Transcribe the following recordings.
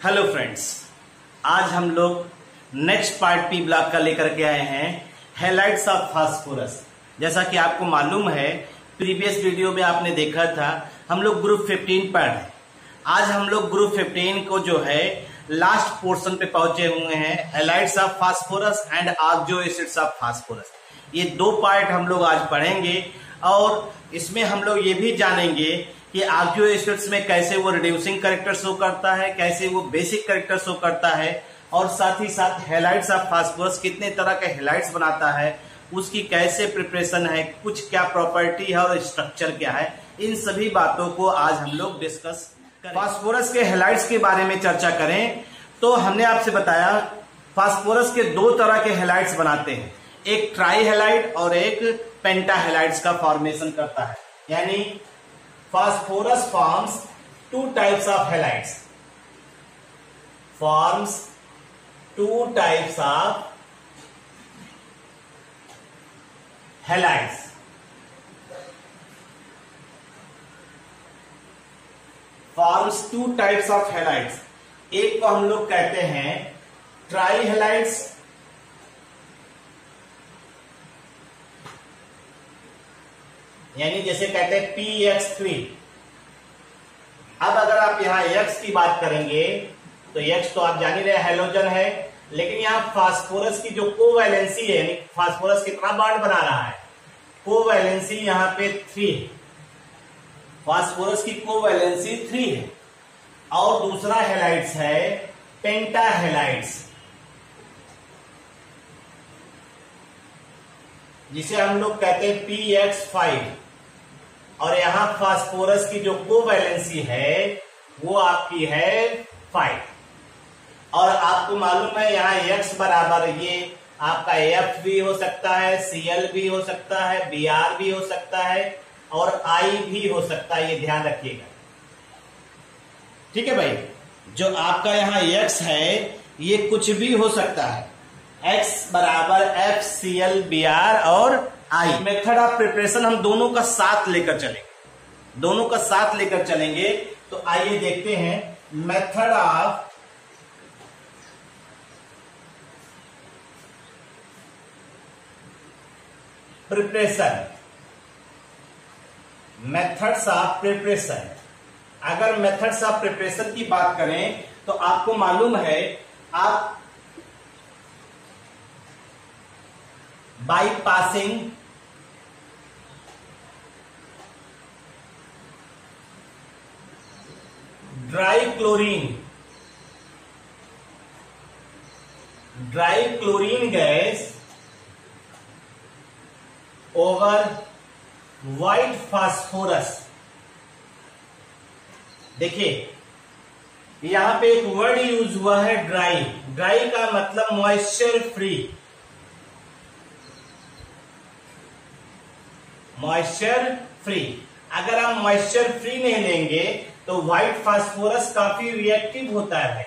Hello friends, आज हम लोग नेक्स्ट पार्ट पी ब्लॉक का लेकर के आए हैं हैलाइड्स ऑफ फास्फोरस। जैसा कि आपको मालूम है, प्रीवियस वीडियो में आपने देखा था हम लोग ग्रुप 15 पढ़ रहे हैं। आज हम लोग ग्रुप 15 को जो है लास्ट पोर्शन पे पहुंचे हुए हैं, halides of phosphorus and oxo acids of phosphorus. ये दो पार्ट हम लोग आज पढ़ेंगे और इसमें हम लोग ये भी जानेंगे कि ऑक्सो एसिड्स में कैसे वो रिड्यूसिंग कैरेक्टर शो करता है, कैसे वो बेसिक कैरेक्टर शो करता है, और साथ ही साथ हैलाइड्स ऑफ फास्फोरस कितने तरह के हैलाइड्स बनाता है, उसकी कैसे प्रिपरेशन है, कुछ क्या प्रॉपर्टी है और स्ट्रक्चर क्या है, इन सभी बातों को आज हम लोग डिस्कस करें। फास्फोरस के हैलाइड्स के बारे में चर्चा करें तो हमने आपसे बताया फास्फोरस के दो तरह के हैलाइड्स बनाते हैं, एक ट्राई हैलाइड और एक पेंटा हैलाइड्स का फॉर्मेशन करता है। यानी phosphorus forms two types of halides, forms two types of halides, forms two types of halides। एक को हम लोग कहते हैं ट्राई हैलाइड्स, यानी जैसे कहते हैं PX3। अब अगर आप यहां X की बात करेंगे तो X तो आप जान ही रहे हैलोजन है, लेकिन यहां फास्फोरस की जो कोवैलेंसी है, यानी फास्फोरस कितना बॉन्ड बना रहा है, कोवैलेंसी यहां पे 3 है, फास्फोरस की कोवैलेंसी 3 है। और दूसरा हैलाइड्स है पेंटा हैलाइड्स, जिसे हम लोग कहते हैं PX5, और यहां फास्फोरस की जो कोवैलेंसी है वो आपकी है 5। और आपको मालूम है यहां X बराबर ये आपका F भी हो सकता है, Cl भी हो सकता है, Br भी हो सकता है और I भी हो सकता है, ये ध्यान रखिएगा। ठीक है भाई, जो आपका यहां X है ये कुछ भी हो सकता है, X बराबर F, Cl, Br और I। मेथड ऑफ प्रिपरेशन हम दोनों का साथ लेकर चलेंगे, तो आइए देखते हैं method of preparation. Methods of preparation, अगर मेथड्स ऑफ प्रिपरेशन की बात करें तो आपको मालूम है आप by passing dry chlorine gas over white phosphorus। देखिए यहां पे एक वर्ड यूज हुआ है ड्राई। ड्राई का मतलब मॉइस्चर फ्री, मॉइस्चर फ्री। अगर आप मॉइस्चर फ्री नहीं लेंगे तो व्हाइट फास्फोरस काफी रिएक्टिव होता है,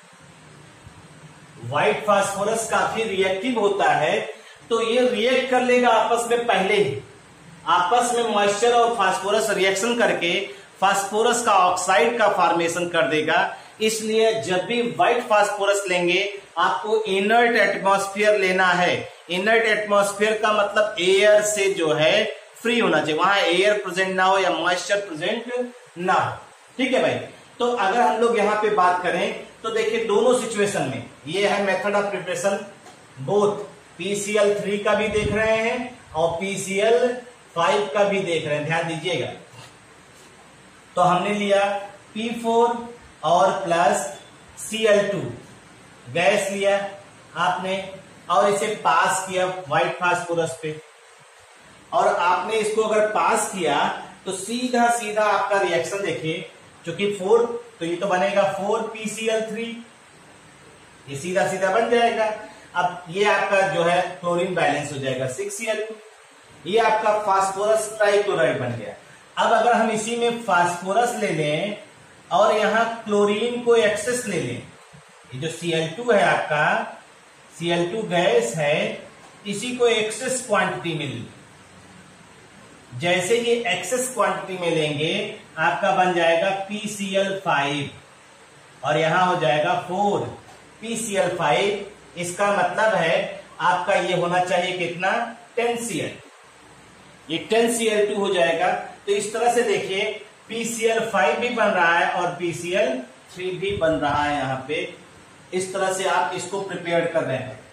व्हाइट फास्फोरस काफी रिएक्टिव होता है, तो ये रिएक्ट कर लेगा आपस में, पहले ही आपस में मॉइस्चर और फास्फोरस रिएक्शन करके फास्फोरस का ऑक्साइड का फॉर्मेशन कर देगा। इसलिए जब भी व्हाइट फास्फोरस लेंगे आपको इनर्ट एटमॉस्फेयर लेना है। इनर्ट एटमॉस्फेयर का मतलब एयर से जो है फ्री होना चाहिए, वहां एयर प्रेजेंट ना हो या मॉइस्चर प्रेजेंट ना हो। ठीक है भाई, तो अगर हम लोग यहां पे बात करें तो देखिए दोनों सिचुएशन में ये है method of preparation, both PCl3 का भी देख रहे हैं और PCl5 का भी देख रहे हैं, ध्यान दीजिएगा। तो हमने लिया P4 और प्लस Cl2 गैस लिया आपने और इसे पास किया व्हाइट फास्फोरस पे, और आपने इसको अगर पास किया तो सीधा सीधा आपका रिएक्शन देखिए, चूंकि 4 तो ये तो बनेगा 4PCl3, ये सीधा सीधा बन जाएगा। अब ये आपका जो है क्लोरीन बैलेंस हो जाएगा 6Cl2, ये आपका फास्फोरस ट्राइक्लोराइड बन गया। अब अगर हम इसी में फास्फोरस ले लें और यहां क्लोरीन को एक्सेस ले लें, ये जो Cl2 है आपका, Cl2 गैस है, इसी को एक्सेस क्वांटिटी में ली, जैसे ये एक्सेस क्वांटिटी में लेंगे आपका बन जाएगा PCl5 और यहां हो जाएगा 4PCl5। इसका मतलब है आपका ये होना चाहिए कितना, 10Cl, ये 10Cl2 हो जाएगा। तो इस तरह से देखिए PCl5 भी बन रहा है और PCl3 भी बन रहा है। यहां पे इस तरह से आप इसको प्रिपेयर कर रहे हैं,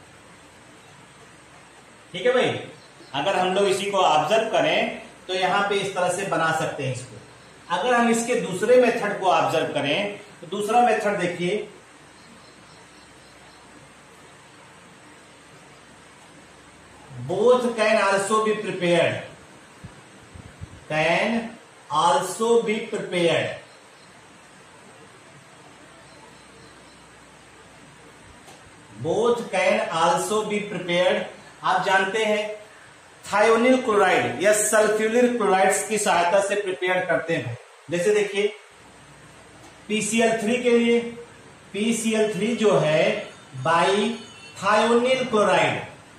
ठीक है भाई। अगर हम लोग इसी को ऑब्जर्व करें तो यहां पे इस तरह से बना सकते हैं इसको। अगर हम इसके दूसरे मेथड को ऑब्जर्व करें तो दूसरा मेथड देखिए, both can also be prepared, can also be prepared। both can also be prepared। आप जानते हैं थायोनिल क्लोराइड या सल्फ्यूरिल क्लोराइड्स की सहायता से प्रिपेयर करते हैं। जैसे देखिए PCl3 के लिए, PCl3 जो है by thionyl chloride,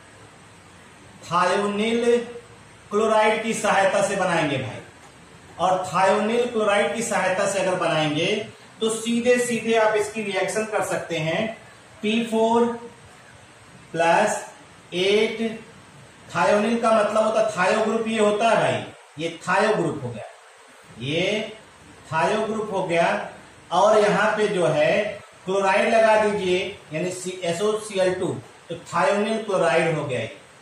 thionyl chloride की सहायता से बनाएंगे भाई। और थायोनिल क्लोराइड की सहायता से अगर बनाएंगे तो सीधे सीधे आप इसकी रिएक्शन कर सकते हैं। P4 + 8, थायोनिल का मतलब होता है थायो ग्रुप, ये होता है भाई, ये थायो ग्रुप हो गया, ये थायो ग्रुप हो गया। और यहां पे जो है क्लोराइड लगा दीजिए यानी SOCl2, तो थायोनिल क्लोराइड हो गया।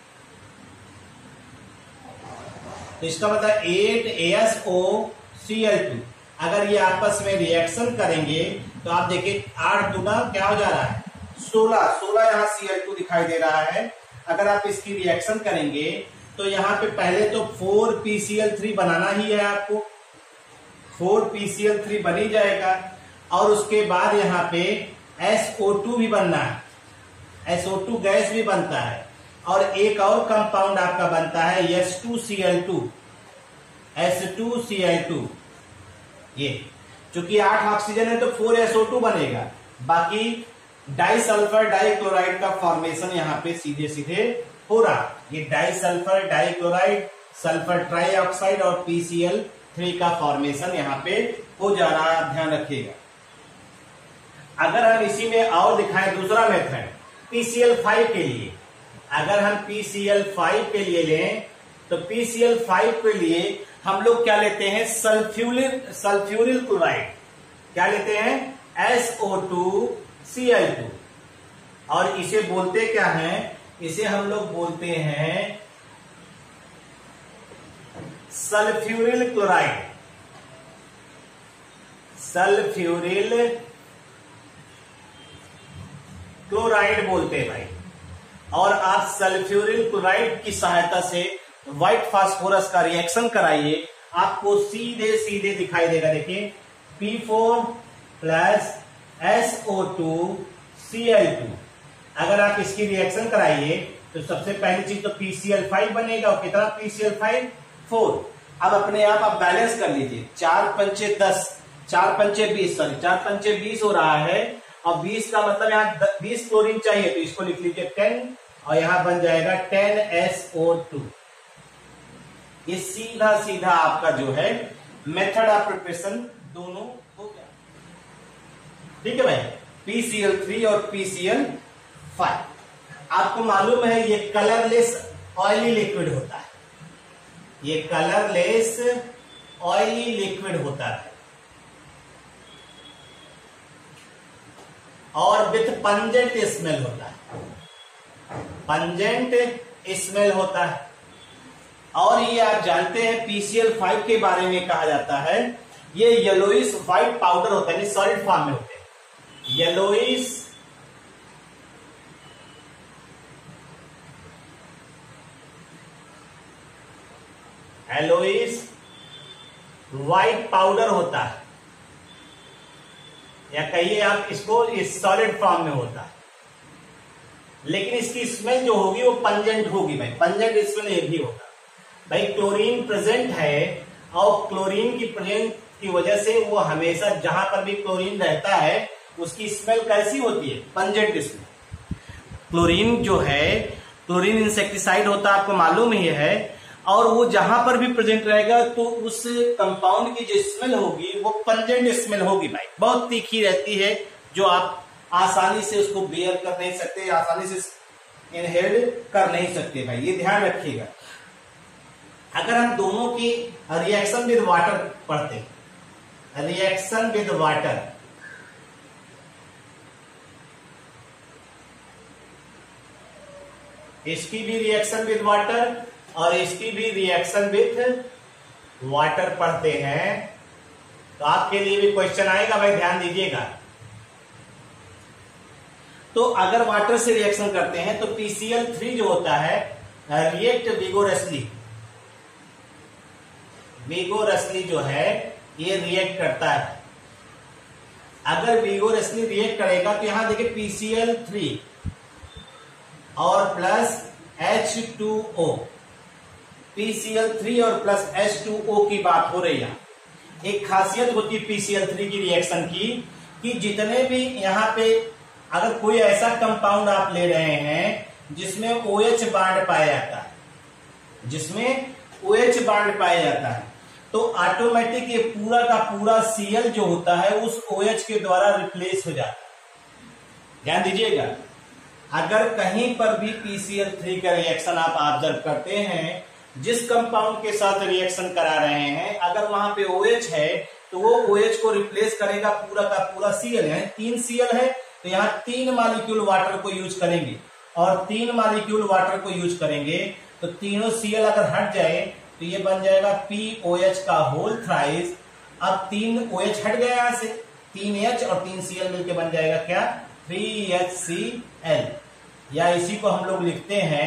तो इसका मतलब 8AsOCl2। अगर ये आपस में रिएक्शन करेंगे तो आप देखिए 8 दूना क्या हो जा रहा है, 16 यहाँ Cl2 दिखाई दे रहा है। अगर आप इसकी रिएक्शन करेंगे तो यहाँ पे पहले तो 4PCl3 बनाना ही है आपको, 4PCl3 बन ही जाएगा। और उसके बाद यहाँ पे SO2 भी बनना है, SO2 गैस भी बनता है। और एक और कंपाउंड आपका बनता है S2Cl2, S2Cl2। ये चूंकि 8 ऑक्सीजन है तो 4SO2 बनेगा। बाकी डाइसल्फर डाइक्लोराइड का फॉर्मेशन यहाँ पे सीधे सीधे हो रहा। ये डाइसल्फर डाइक्लोराइड, सल्फर ट्राइऑक्साइड और PCl3 का फॉर्मेशन यहाँ पे हो जा रहा है, ध्यान रखिएगा। अगर हम इसी में और दिखाएं दूसरा मेथड PCl5 के लिए, अगर हम PCl5 के लिए लें तो PCl5 के लिए हम लोग क्या लेते हैं, सल्फ्यूरिल क्लोराइड, क्या लेते हैं, SO2Cl2। और इसे बोलते क्या है, इसे हम लोग बोलते हैं सल्फ्यूरिल क्लोराइड, सल्फ्यूरिल क्लोराइड बोलते हैं भाई। और आप सल्फ्यूरिल क्लोराइड की सहायता से व्हाइट फास्फोरस का रिएक्शन कराइए, आपको सीधे सीधे दिखाई देगा। देखिए P4 + SO2Cl2। अगर आप इसकी रिएक्शन कराइए तो सबसे पहली चीज तो PCl5 बनेगा। और कितना PCl5, 4। अब अपने आप बैलेंस कर लीजिए, 4 पंचे 10, 4 पंचे 20, सॉरी 4 पंचे 20 हो रहा है। और 20 का मतलब यहाँ 20 क्लोरीन चाहिए तो इसको लिख लीजिए 10, और यहां बन जाएगा 10SO2। ये सीधा सीधा आपका जो है मेथड ऑफ प्रिपरेशन दोनों हो गया, ठीक है भाई। PCl3 और PCl5 आपको मालूम है ये कलरलेस ऑयली लिक्विड होता है, ये कलरलेस ऑयली लिक्विड होता है और विथ पंजेंट स्मेल होता है, पंजेंट स्मेल होता है। और ये आप जानते हैं PCl5 के बारे में कहा जाता है ये येलोइश व्हाइट पाउडर होता है, सॉलिड फॉर्म में होते हैं, येलोइश व्हाइट पाउडर होता है, या कहिए आप इसको इस सॉलिड फॉर्म में होता है। लेकिन इसकी स्मेल जो होगी वो पंजेंट होगी भाई, पंजेंट स्मेल ये भी होगा भाई। क्लोरीन प्रेजेंट है और क्लोरीन की प्रेजेंट की वजह से वो हमेशा जहां पर भी क्लोरीन रहता है उसकी स्मेल कैसी होती है, पंजेंट स्मेल। क्लोरीन जो है, क्लोरीन इंसेक्टिसाइड होता है, आपको मालूम ही है। और वो जहां पर भी प्रेजेंट रहेगा तो उस कंपाउंड की जो स्मेल होगी वो पंजेंट स्मेल होगी भाई, बहुत तीखी रहती है, जो आप आसानी से उसको बेयर कर नहीं सकते, आसानी से इनहेल कर नहीं सकते भाई, ये ध्यान रखिएगा। अगर हम दोनों की रिएक्शन विद वाटर पढ़ते हैं, रिएक्शन विद वाटर, इसकी भी रिएक्शन विद वाटर और इसकी भी रिएक्शन विद वाटर पढ़ते हैं, तो आपके लिए भी क्वेश्चन आएगा भाई, ध्यान दीजिएगा। तो अगर वाटर से रिएक्शन करते हैं तो PCl3 जो होता है रिएक्ट विगोरसली, विगोरसली जो है ये रिएक्ट करता है। अगर विगोरसली रिएक्ट करेगा तो यहां देखिए PCl3 और प्लस H2O, PCl3 और प्लस H2O की बात हो रही है। एक खासियत होती है PCl3 की रिएक्शन की कि जितने भी यहां पे अगर कोई ऐसा कंपाउंड आप ले रहे हैं जिसमें OH बांड पाया जाता है, जिसमें OH बांड पाया जाता है, तो ऑटोमेटिक ये पूरा का पूरा Cl जो होता है उस OH के द्वारा रिप्लेस हो जाता है। ध्यान दीजिएगा, अगर कहीं पर भी PCl3 का रिएक्शन आप ऑब्जर्व करते हैं, जिस कंपाउंड के साथ रिएक्शन करा रहे हैं, अगर वहां पे OH है तो वो OH को रिप्लेस करेगा पूरा का पूरा Cl है। 3 Cl है तो यहाँ 3 मॉलिक्यूल वाटर को यूज करेंगे, और 3 मॉलिक्यूल वाटर को यूज करेंगे तो तीनों Cl अगर हट जाए तो ये बन जाएगा POH का होल थ्राइस। अब 3 OH हट गया यहां से, 3 H और 3 Cl मिलके बन जाएगा क्या, 3HCl, या इसी को हम लोग लिखते हैं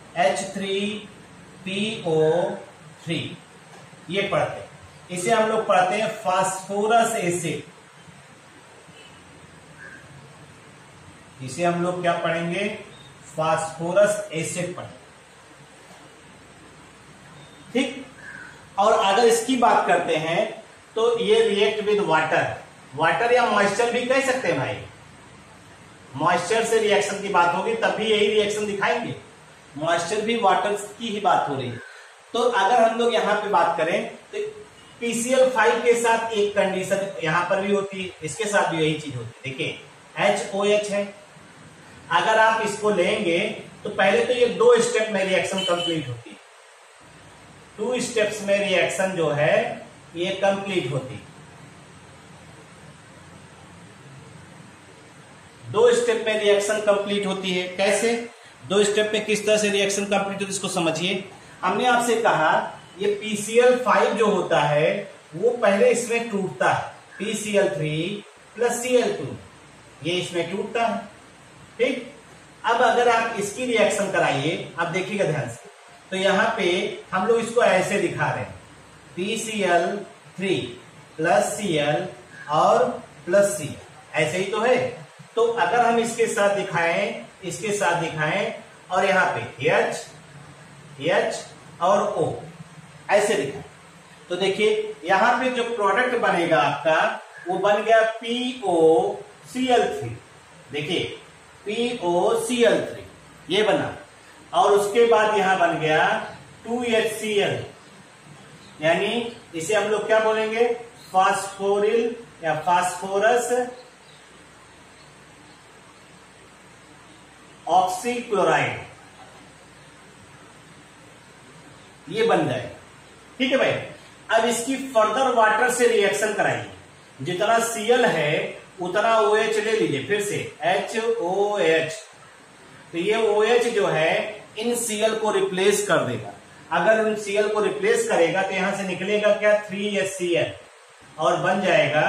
H3PO3, ये पढ़ते हैं। इसे हम लोग पढ़ते हैं फास्फोरस एसिड, इसे हम लोग क्या पढ़ेंगे, फास्फोरस एसिड पढ़ेंगे, ठीक। और अगर इसकी बात करते हैं तो ये रिएक्ट विद वाटर, वाटर या मॉइस्चर भी कह सकते हैं भाई, मॉइस्चर से रिएक्शन की बात होगी तब भी यही रिएक्शन दिखाएंगे, मॉइस्चर भी वाटर की ही बात हो रही है। तो अगर हम लोग यहाँ पे बात करें तो PCl5 के साथ एक कंडीशन यहां पर भी होती है, इसके साथ भी यही चीज होती है। देखिए HOH है, अगर आप इसको लेंगे तो पहले तो ये 2 स्टेप में रिएक्शन कंप्लीट होती है, 2 स्टेप्स में रिएक्शन जो है ये कंप्लीट होती है। 2 स्टेप में रिएक्शन कंप्लीट होती है। कैसे 2 स्टेप में किस तरह से रिएक्शन कंप्लीट होती है इसको समझिए। हमने आपसे कहा ये PCl5 जो होता है वो पहले इसमें टूटता है, PCl3 प्लस Cl2, ये इसमें टूटता है, ठीक। अब अगर आप इसकी रिएक्शन कराइए, अब देखिएगा ध्यान से, तो यहां पे हम लोग इसको ऐसे दिखा रहे हैं, PCl3 प्लस Cl और प्लस Cl, ऐसे ही तो है। तो अगर हम इसके साथ दिखाएं, इसके साथ दिखाएं और यहाँ पे H और O ऐसे दिखाएं, तो देखिए यहाँ पे जो प्रोडक्ट बनेगा आपका वो बन गया POCl3, देखिए POCl3 ये बना, और उसके बाद यहां बन गया 2HCl, यानी इसे हम लोग क्या बोलेंगे, फास्फोरिल या फास्फोरस ऑक्सीक्लोराइड, ये बन जाएगा, ठीक है भाई। अब इसकी फर्दर वाटर से रिएक्शन कराइए, जितना Cl है उतना OH ले लीजिए, फिर से HOH, तो ये OH जो है इन Cl को रिप्लेस कर देगा। अगर इन Cl को रिप्लेस करेगा तो यहां से निकलेगा क्या, 3HCl, और बन जाएगा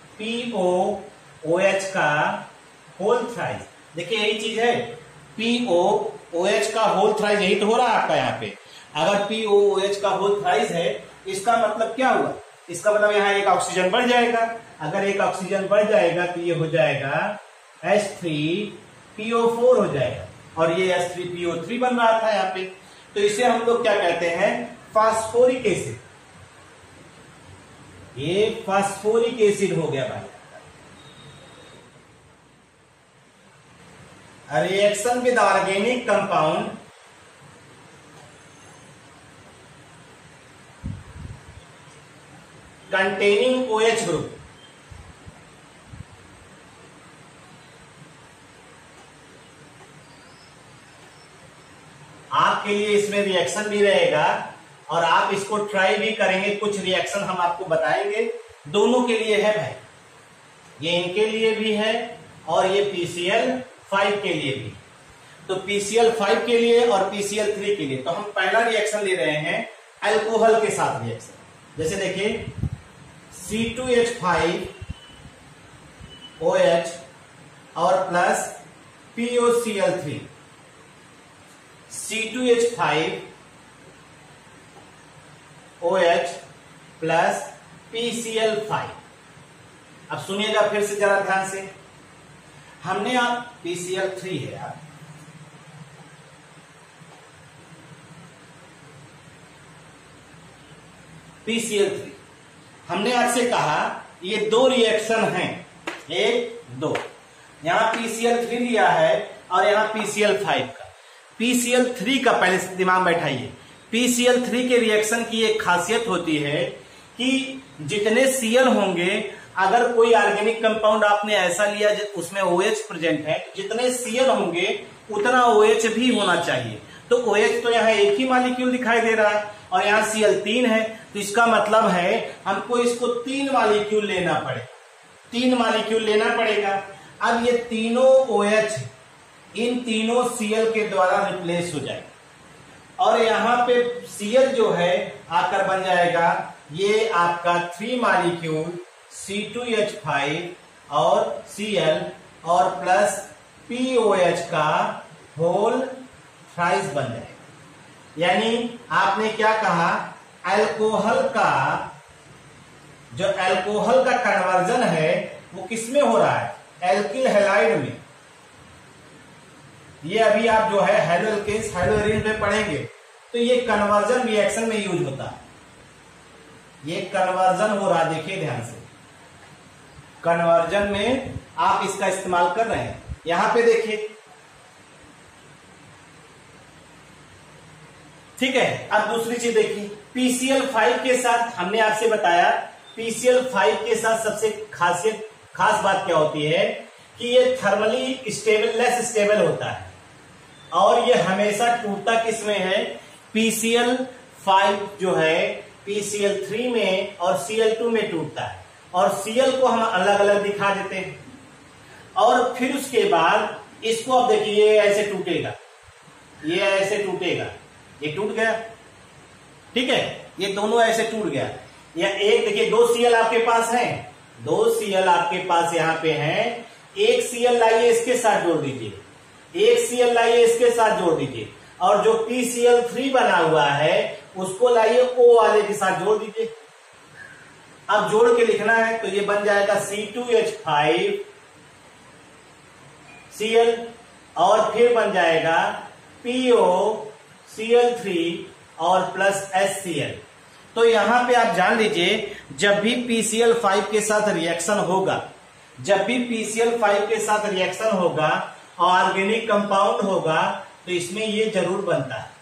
POOH का होल थ्राइस। देखिए यही चीज है, POOH का होल थ्राइस, यही तो हो रहा है आपका यहाँ पे। अगर POOH का होल थ्राइस है, इसका मतलब क्या हुआ, इसका मतलब यहाँ एक ऑक्सीजन बढ़ जाएगा। अगर एक ऑक्सीजन बढ़ जाएगा तो ये हो जाएगा H3PO4 हो जाएगा, और ये H3PO3 बन रहा था यहाँ पे। तो इसे हम लोग क्या कहते हैं, फास्फोरिक एसिड, ये फास्फोरिक एसिड हो गया भाई। Reaction with organic compound containing OH group, आपके लिए इसमें रिएक्शन भी रहेगा और आप इसको ट्राई भी करेंगे। कुछ रिएक्शन हम आपको बताएंगे, दोनों के लिए है भाई, ये इनके लिए भी है और ये PCl5 के लिए भी। तो PCl5 के लिए और PCl3 के लिए तो हम पहला रिएक्शन ले रहे हैं अल्कोहल के साथ रिएक्शन। जैसे देखिए C2H5OH और plus POCl3, C2H5OH plus PCl5। अब सुनिएगा फिर से जरा ध्यान से, हमने आप PCl3 है यार, PCl3 हमने आपसे कहा ये दो रिएक्शन हैं, 1 2, यहां PCl3 लिया है और यहां PCl5 का। PCl3 का पहले से दिमाग बैठाइए। PCl3 के रिएक्शन की एक खासियत होती है कि जितने Cl होंगे, अगर कोई ऑर्गेनिक कंपाउंड आपने ऐसा लिया उसमें OH प्रेजेंट है, जितने Cl होंगे उतना OH भी होना चाहिए। तो OH तो यहाँ एक ही मॉलिक्यूल दिखाई दे रहा है और यहाँ Cl3 है, तो इसका मतलब है हमको इसको 3 मॉलिक्यूल लेना पड़ेगा, 3 मॉलिक्यूल लेना पड़ेगा। अब ये तीनों OH इन तीनों Cl के द्वारा रिप्लेस हो जाएगा और यहाँ पे Cl जो है आकर बन जाएगा ये आपका 3 मॉलिक्यूल C2H5 और Cl और प्लस POH का होल थ्राइस बन जाएगा। यानी आपने क्या कहा, अल्कोहल का जो अल्कोहल का कन्वर्जन है वो किसमें हो रहा है, एल्किल हैलाइड में। ये अभी आप जो है हेलोएल्केन्स हेलोएरिन में पढ़ेंगे तो ये कन्वर्जन रिएक्शन में यूज होता है। ये कन्वर्जन हो रहा, देखिए ध्यान से, कन्वर्जन में आप इसका इस्तेमाल कर रहे हैं। यहां पे देखिए, ठीक है। अब दूसरी चीज देखिए, PCl5 के साथ हमने आपसे बताया, PCl5 के साथ सबसे खास बात क्या होती है कि ये थर्मली स्टेबल, लेस स्टेबल होता है और ये हमेशा टूटता किसमें है, PCl5 जो है PCl3 में और Cl2 में टूटता है और Cl को हम अलग अलग दिखा देते हैं और फिर उसके बाद इसको अब देखिए ये ऐसे टूटेगा, ये ऐसे टूटेगा, ये टूट गया, ठीक है, ये दोनों ऐसे टूट गया। या एक देखिए 2 Cl आपके पास हैं, 2 Cl आपके पास यहाँ पे हैं, एक Cl लाइए इसके साथ जोड़ दीजिए, एक Cl लाइए इसके साथ जोड़ दीजिए और जो PCl3 बना हुआ है उसको लाइए O वाले के साथ जोड़ दीजिए। अब जोड़ के लिखना है तो ये बन जाएगा C2H5 Cl और फिर बन जाएगा POCl3 और प्लस HCl। तो यहां पे आप जान लीजिए, जब भी PCl5 के साथ रिएक्शन होगा, जब भी PCl5 के साथ रिएक्शन होगा ऑर्गेनिक कंपाउंड होगा तो इसमें ये जरूर बनता है,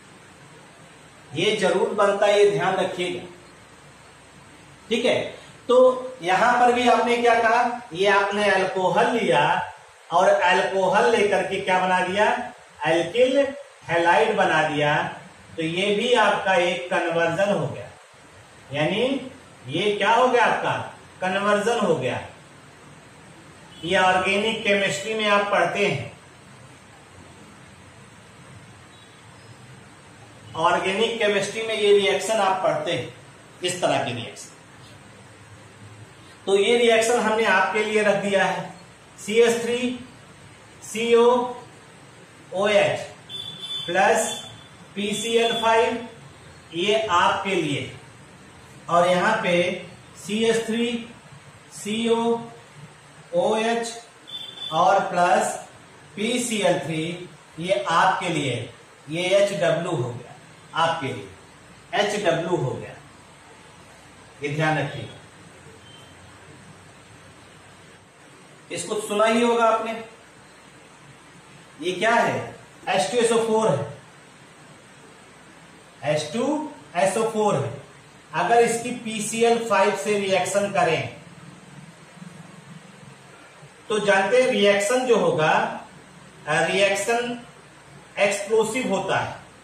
ये जरूर बनता है, ये ध्यान रखिएगा, ठीक है। तो यहां पर भी आपने क्या कहा, ये आपने अल्कोहल लिया और अल्कोहल लेकर के क्या बना दिया, एल्किल हैलाइड बना दिया, तो ये भी आपका एक कन्वर्जन हो गया। यानी ये क्या हो गया, आपका कन्वर्जन हो गया। ये ऑर्गेनिक केमिस्ट्री में आप पढ़ते हैं, ऑर्गेनिक केमिस्ट्री में ये रिएक्शन आप पढ़ते हैं, इस तरह के रिएक्शन। तो ये रिएक्शन हमने आपके लिए रख दिया है, CH3COOH प्लस PCl5, ये आपके लिए, और यहां पे CH3COOH और प्लस PCl3, ये आपके लिए, ये HW हो गया, आपके लिए HW हो गया, ये ध्यान रखिएगा। इसको सुना ही होगा आपने, ये क्या है, H2SO4 है, H2SO4 है। अगर इसकी PCl5 से रिएक्शन करें तो जानते हैं रिएक्शन जो होगा, रिएक्शन एक्सप्लोसिव होता है,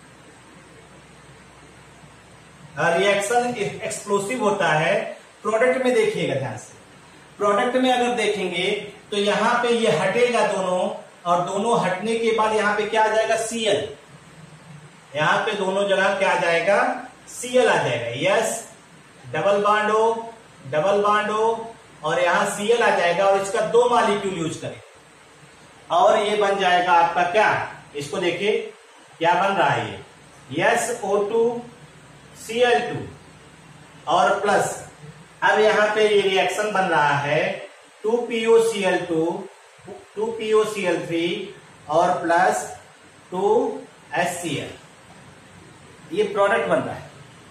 रिएक्शन एक्सप्लोसिव होता है। प्रोडक्ट में देखिएगा ध्यान से, प्रोडक्ट में अगर देखेंगे तो यहां पे ये हटेगा दोनों, और दोनों हटने के बाद यहां पे क्या आ जाएगा, Cl। यहां पे दोनों जगह क्या आ जाएगा, Cl आ जाएगा। Yes, double bond O, double bond O, और यहां Cl आ जाएगा, और इसका 2 मॉलिक्यूल यूज करें, और ये बन जाएगा आपका क्या, इसको देखिए क्या बन रहा है ये, SO2 Cl2 और प्लस, अब यहां पे ये रिएक्शन बन रहा है 2POCl2 2POCl3 और प्लस 2HCl, ये प्रोडक्ट बन रहा है।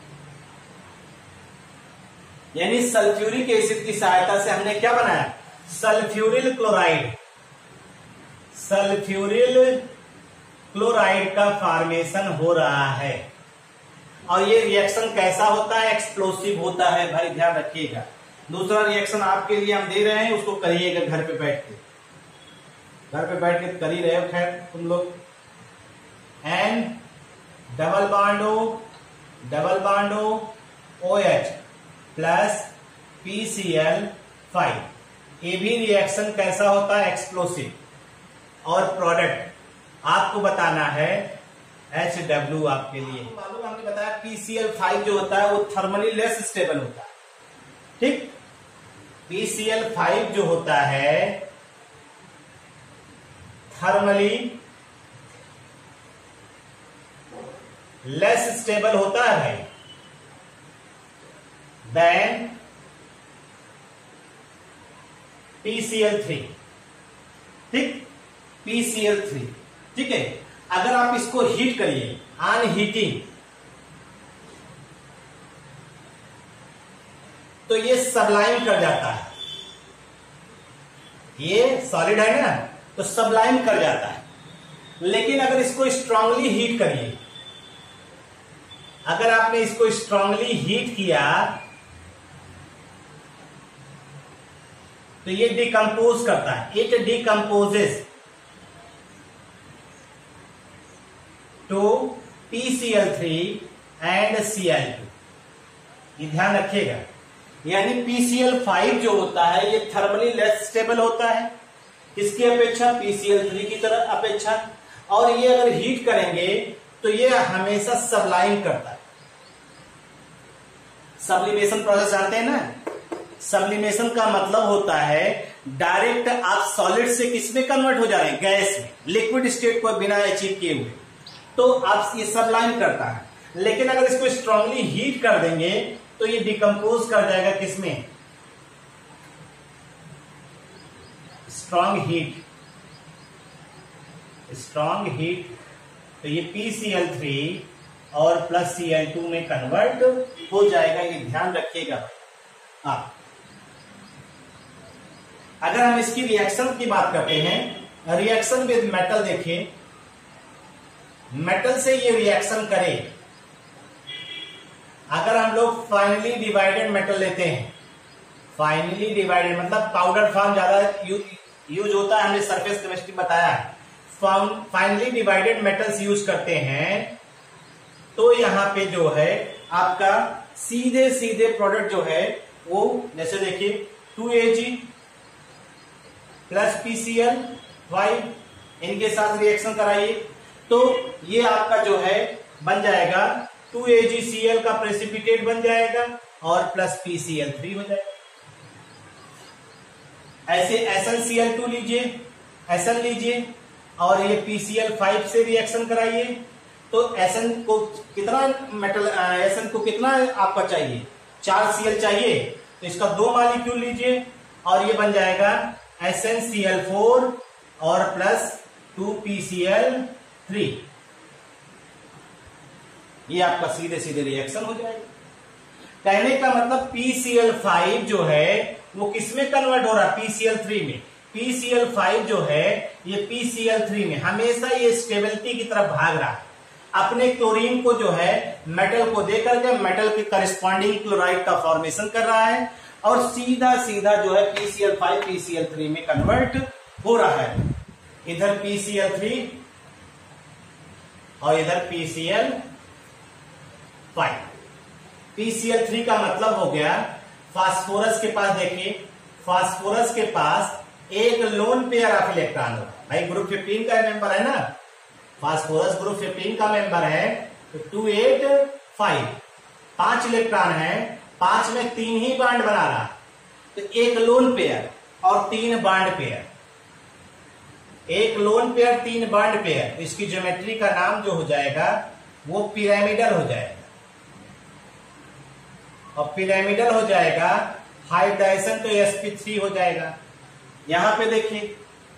यानी सल्फ्यूरिक एसिड की सहायता से हमने क्या बनाया, सल्फ्यूरिल क्लोराइड। सल्फ्यूरिल क्लोराइड का फॉर्मेशन हो रहा है, और ये रिएक्शन कैसा होता है, एक्सप्लोसिव होता है भाई, ध्यान रखिएगा। दूसरा रिएक्शन आपके लिए हम दे रहे हैं, उसको करिएगा घर पे बैठ के, घर पे बैठ के कर ही रहे हो खैर तुम लोग। N double bond O OH plus PCl5, ये भी रिएक्शन कैसा होता है, एक्सप्लोसिव। और प्रोडक्ट आपको बताना है HW आपके लिए मालूम, हमने बताया PCl5 जो होता है वो थर्मली लेस स्टेबल होता है, ठीक। PCl5 जो होता है थर्मली लेस स्टेबल होता है देन PCl3, ठीक, PCl3, ठीक है। अगर आप इसको हीट करिए, ऑन हीटिंग, तो ये सबलाइम कर जाता है, ये सॉलिड है ना, तो सबलाइम कर जाता है। लेकिन अगर इसको स्ट्रांगली हीट करिए, अगर आपने इसको स्ट्रांगली हीट किया तो ये डिकम्पोज करता है, it decomposes to PCl3 and Cl2, ये ध्यान रखिएगा। यानी PCl5 जो होता है ये थर्मली लेस स्टेबल होता है किसकी अपेक्षा, PCl3 की तरह अपेक्षा, और ये अगर हीट करेंगे तो ये हमेशा सबलाइम करता है। सब्लिमेशन प्रोसेस जानते हैं ना, सब्लिमेशन का मतलब होता है डायरेक्ट आप सॉलिड से किस में कन्वर्ट हो जा रहे हैं, गैस में, लिक्विड स्टेट को बिना अचीव किए हुए, तो आप ये सबलाइम करता है। लेकिन अगर इसको स्ट्रांगली हीट कर देंगे तो ये डिकम्पोज कर जाएगा किसमें, स्ट्रांग हीट, तो ये PCl3 और प्लस Cl2 में कन्वर्ट हो जाएगा, ये ध्यान रखिएगा आप। अगर हम इसकी रिएक्शन की बात करते हैं, रिएक्शन विद मेटल, देखिए मेटल से ये रिएक्शन करे, अगर हम लोग फाइनली डिवाइडेड मेटल लेते हैं, फाइनली डिवाइडेड मतलब पाउडर फॉर्म ज्यादा यूज होता है, हमने सरफेस केमिस्ट्री बताया, फाइनली डिवाइडेड मेटल्स यूज करते हैं, तो यहां पे जो है आपका सीधे सीधे प्रोडक्ट जो है वो, जैसे देखिए 2Ag प्लस PCl5, इनके साथ रिएक्शन कराइए तो ये आपका जो है बन जाएगा 2AgCl का प्रेसिपिटेट बन जाएगा और प्लस PCl3 हो जाएगा। ऐसे SnCl2 लीजिए, Sn लीजिए और ये PCl5 से रिएक्शन कराइए, तो Sn को कितना मेटल, Sn को कितना आपका चाहिए, 4Cl चाहिए, तो इसका 2 मॉलिक्यूल लीजिए और ये बन जाएगा SnCl4 और प्लस 2PCl3, ये आपका सीधे सीधे रिएक्शन हो जाएगा। कहने का मतलब PCl5 जो है वो किसमें कन्वर्ट हो रहा है, PCl3 में। PCl5 जो है ये PCl3 में हमेशा ये स्टेबिलिटी की तरफ भाग रहा है, अपने क्लोरीन को जो है मेटल को देकर के मेटल के करस्पॉन्डिंग क्लोराइड का फॉर्मेशन कर रहा है और सीधा सीधा जो है PCl5 PCl3 में कन्वर्ट हो रहा है। इधर PCl3 और इधर PCl5, PCl3 का मतलब हो गया फास्फोरस के पास, देखिए फास्फोरस के पास एक लोन पेयर ऑफ इलेक्ट्रॉन होगा। भाई ग्रुप 15 का मेंबर है ना, फास्फोरस ग्रुप 15 का मेंबर है, तो 2 8 5 5 इलेक्ट्रॉन है, 5 में 3 ही बॉन्ड बना रहा, तो एक लोन पेयर और 3 बॉन्ड पेयर, एक लोन पेयर 3 बॉन्ड पेयर, तो इसकी ज्योमेट्री का नाम जो हो जाएगा वो पिरामिडल हो जाएगा। और पिरामिडल हो जाएगा, हाइब्रिडाइजेशन तो sp3 हो जाएगा। यहां पे देखिए,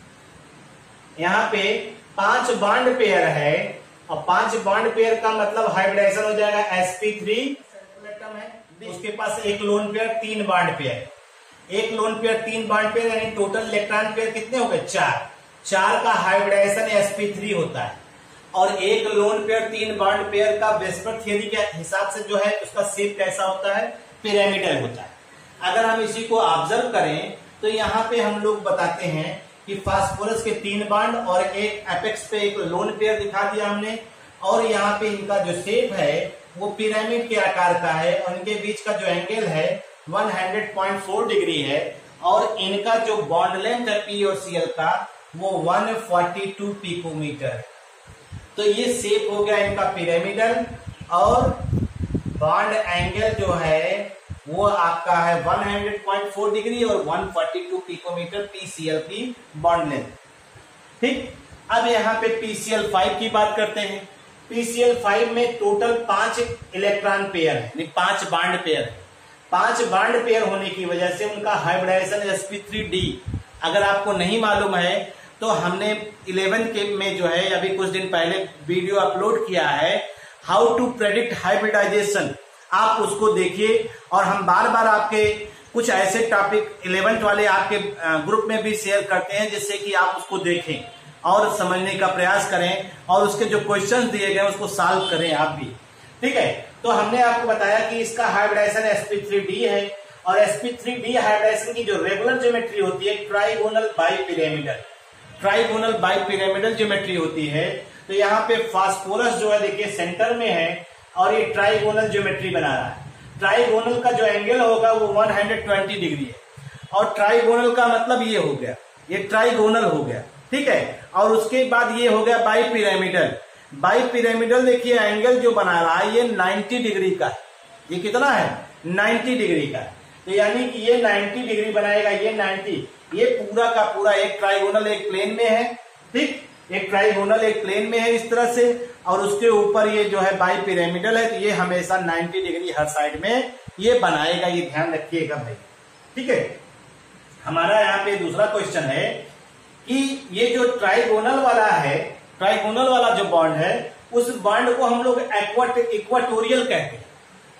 यहां पे 5 बॉन्ड पेयर है और 5 बॉन्ड पेयर का मतलब हाइब्रिडाइजेशन हो जाएगा sp3 एटम है, उसके पास एक लोन पेयर 3 बॉन्ड पेयर, एक लोन पेयर 3 बॉन्ड पेयर, यानी टोटल इलेक्ट्रॉन पेयर कितने हो गए 4 का हाइब्रिडाइजेशन sp3 होता है। और एक लोन पेयर 3 बॉन्ड पेयर का वेस्पर थियरी के हिसाब से जो है उसका शेप कैसा होता है, पिरामिडल होता है। अगर हम इसी को ऑब्जर्व करें तो यहाँ पे हम लोग बताते हैं कि फास्फोरस के 3 बॉन्ड और एक एपेक्स पे एक लोन पेयर दिखा दिया हमने, और यहाँ पे इनका जो शेप है वो पिरामिड के आकार का है, और इनके बीच का जो एंगल है 100.4 डिग्री है, और इनका जो बॉन्ड लेंथ है P और Cl का वो 142 पिकोमीटर है। तो ये शेप हो गया इनका पिरामिडल, और बॉन्ड एंगल जो है वो आपका है 100.4 डिग्री और 142 पिकोमीटर PCl की बॉन्ड लेंथ। ठीक, अब यहाँ पे PCl5 की बात करते हैं। PCl5 में टोटल 5 इलेक्ट्रॉन पेयर है, 5 बॉन्ड पेयर है। 5 बॉन्ड पेयर होने की वजह से उनका हाइब्रिडाइजेशन sp3d अगर आपको नहीं मालूम है तो हमने 11 के में जो है अभी कुछ दिन पहले वीडियो अपलोड किया है, हाउ टू प्रेडिक्ट हाइब्रिडाइजेशन, आप उसको देखिए। और हम बार बार आपके कुछ ऐसे टॉपिक 11th वाले आपके ग्रुप में भी शेयर करते हैं, जिससे कि आप उसको देखें और समझने का प्रयास करें, और उसके जो क्वेश्चंस दिए गए उसको सॉल्व करें आप भी। ठीक है, तो हमने आपको बताया कि इसका हाइब्रिडाइजेशन sp3d है, और sp3d हाइब्रिडाइजेशन की जो रेगुलर ज्योमेट्री होती है trigonal bipyramidal, trigonal bipyramidal geometry होती है। तो यहाँ पे फास्फोरस जो है देखिए सेंटर में है, और ये ट्राइगोनल ज्योमेट्री बना रहा है। ट्राइगोनल का जो एंगल होगा वो 120 डिग्री है, और ट्राइगोनल का मतलब ये हो गया, ये ट्राइगोनल हो गया। ठीक है, और उसके बाद ये हो गया बाइपिरामिडल। बाइपिरामिडल देखिए एंगल जो बना रहा है ये 90 डिग्री का है। ये कितना है 90 डिग्री का, तो यानी कि ये 90 डिग्री बनाएगा, ये 90, ये पूरा का पूरा एक ट्राइगोनल एक प्लेन में है। ठीक, एक ट्राइगोनल एक प्लेन में है इस तरह से, और उसके ऊपर ये जो है बाइपिरामिडल है, तो ये हमेशा 90 डिग्री हर साइड में ये बनाएगा, ये ध्यान रखिएगा भाई। ठीक है, हमारा यहाँ पे दूसरा क्वेश्चन है कि ये जो ट्राइगोनल वाला है, ट्राइगोनल वाला जो बॉन्ड है उस बॉन्ड को हम लोग इक्वाटोरियल कहते हैं।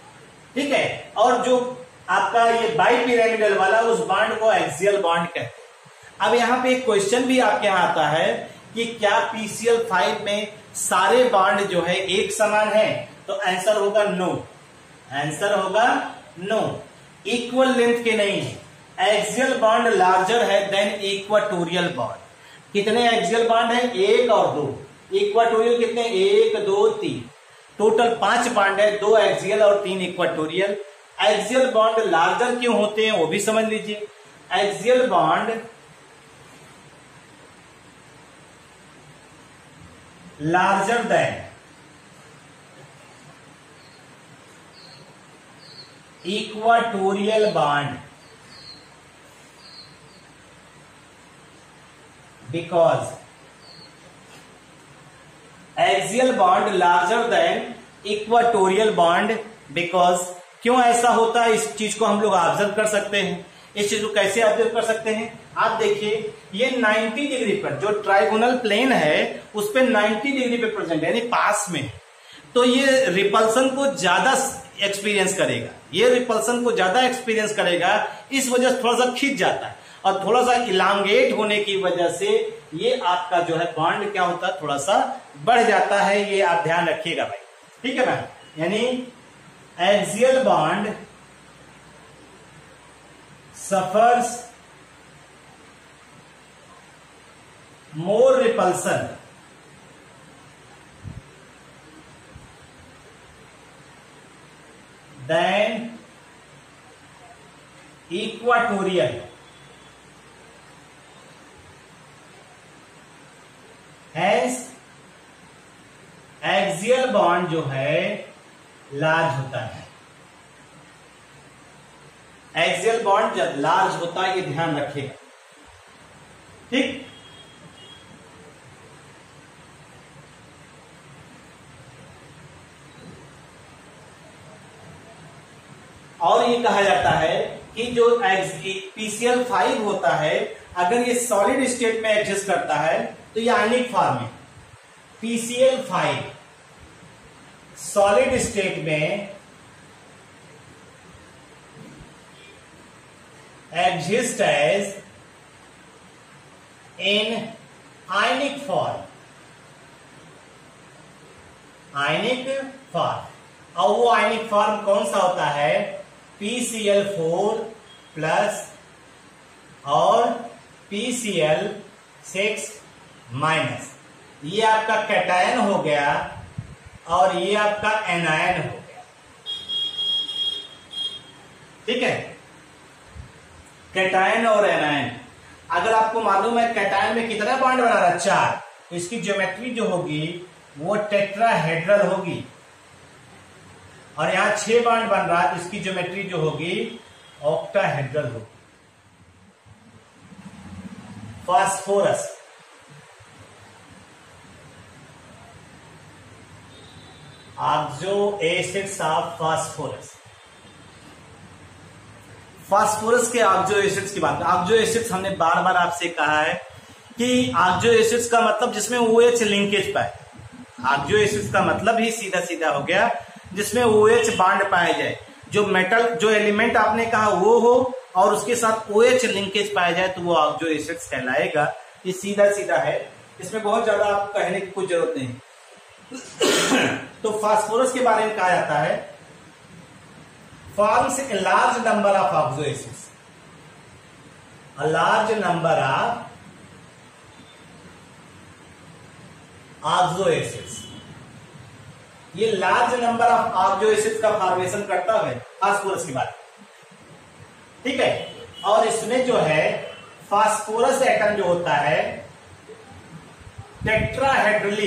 ठीक है, और जो आपका ये बाइपिरामिडल वाला उस बॉन्ड को एक्सियल बॉन्ड कहते हैं। अब यहाँ पे एक क्वेश्चन भी आपके यहाँ आता है कि क्या PCl5 में सारे बॉन्ड जो है एक समान है, तो आंसर होगा नो, आंसर होगा नो, इक्वल लेंथ के नहीं है। एक्सियल बॉन्ड लार्जर है देन इक्वाटोरियल बॉन्ड। कितने एक्सियल बॉन्ड है 1 और 2, इक्वाटोरियल कितने 1 2 3, टोटल 5 बॉन्ड है, 2 एक्सियल और 3 इक्वाटोरियल। एक्सियल बॉन्ड लार्जर क्यों होते हैं वो भी समझ लीजिए। Axial bond larger than equatorial bond because axial bond larger than equatorial bond because क्यों ऐसा होता है इस चीज को हम लोग ऑब्जर्व कर सकते हैं। इस चीज को कैसे ऑब्जर्व कर सकते हैं, आप देखिए ये 90 डिग्री पर जो ट्राइगोनल प्लेन है उस पे 90 डिग्री पे प्रेजेंट है, यानी पास में, तो ये रिपल्सन को ज्यादा एक्सपीरियंस करेगा, ये रिपल्सन को ज्यादा एक्सपीरियंस करेगा, इस वजह से थोड़ा सा खींच जाता है, और थोड़ा सा इलांगेट होने की वजह से ये आपका जो है बॉन्ड क्या होता है थोड़ा सा बढ़ जाता है, ये आप ध्यान रखिएगा भाई। ठीक है भाई, यानी axial bond suffers more repulsion than equatorial, hence axial bond जो है लार्ज होता है। एक्सियल बॉन्ड जब लार्ज होता है, ये ध्यान रखिएगा, ठीक। और ये कहा जाता है कि जो PCl 5 होता है, अगर ये सॉलिड स्टेट में एग्जिस्ट करता है तो ये आयनिक फॉर्म है। PCl 5 सॉलिड स्टेट में exist as in ionic form, ionic form. और वो आयनिक फॉर्म कौन सा होता है? PCl4 प्लस और PCl6 माइनस। ये आपका कैटायन हो गया और ये आपका एनायन हो गया, ठीक है। कैटायन और एनायन, अगर आपको मालूम है कैटायन में कितना बॉन्ड बना रहा है? 4, तो इसकी ज्योमेट्री जो होगी वो टेट्राहेड्रल होगी। और यहां 6 बॉन्ड बन रहा है तो इसकी ज्योमेट्री जो होगी ऑक्टाहेड्रल होगी। Phosphorus, oxo acids of phosphorus. Phosphorus के ऑक्सो एसिड्स की बात, ऑक्सो एसिड्स हमने बार बार आपसे कहा है कि ऑक्सो एसिड्स का मतलब जिसमें OH लिंकेज पाए। ऑक्सो एसिड्स का मतलब ही सीधा सीधा हो गया जिसमें OH बांड पाया जाए। जो मेटल, जो एलिमेंट आपने कहा वो हो और उसके साथ OH लिंकेज पाया जाए तो वो ऑक्सो एसिड्स कहलाएगा। ये सीधा सीधा है, इसमें बहुत ज्यादा आपको कहने की कोई जरूरत नहीं। तो फास्फोरस के बारे में कहा जाता है forms a large number of oxo acids, a large number of oxo acids. ये large number of oxo acids का फॉर्मेशन करता है फास्फोरस की बात, ठीक है। और इसमें जो है फास्फोरस एटम जो होता है tetrahedrally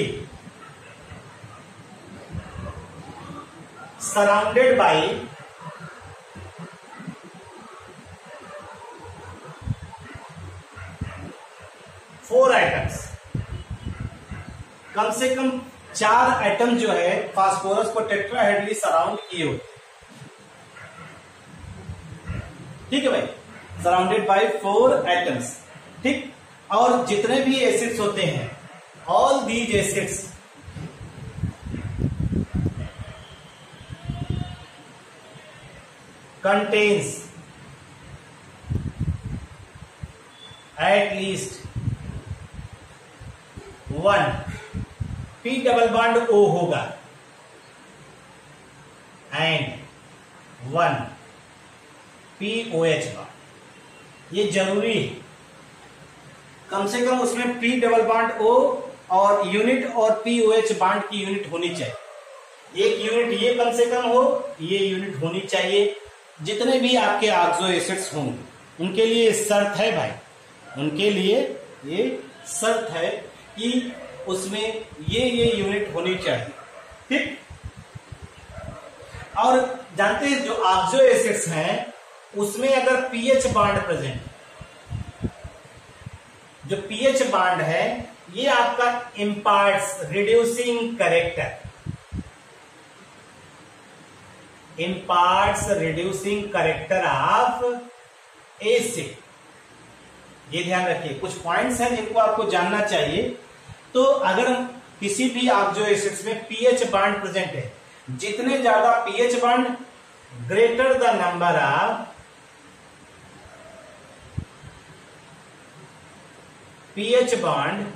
surrounded by four atoms. कम से कम 4 एटम जो है फास्फोरस को टेट्राहेड्रली सराउंड किए होते, ठीक है भाई, सराउंडेड बाय 4 एटम्स, ठीक। और जितने भी एसिड्स होते हैं, all these acids contains at least 1 P double bond O होगा एंड 1 POH बॉन्ड। ये जरूरी है, कम से कम उसमें P डबल बॉन्ड O और यूनिट और POH बॉन्ड की यूनिट होनी चाहिए। एक यूनिट ये कम से कम हो, ये यूनिट होनी चाहिए। जितने भी आपके ऑक्सो एसिड्स हों उनके लिए शर्त है भाई, उनके लिए ये शर्त है कि उसमें ये यूनिट होनी चाहिए, ठीक। और जानते हैं जो ऑक्सो एसिड्स हैं उसमें अगर पीएच बॉन्ड प्रेजेंट, जो पीएच बॉन्ड है ये आपका imparts reducing character, imparts reducing character of acid। ये ध्यान रखिए, कुछ पॉइंट्स हैं जिनको आपको जानना चाहिए। तो अगर किसी भी ऑक्सो एसिड्स में पीएच बॉन्ड प्रेजेंट है, जितने ज्यादा PH bond greater the number of PH bond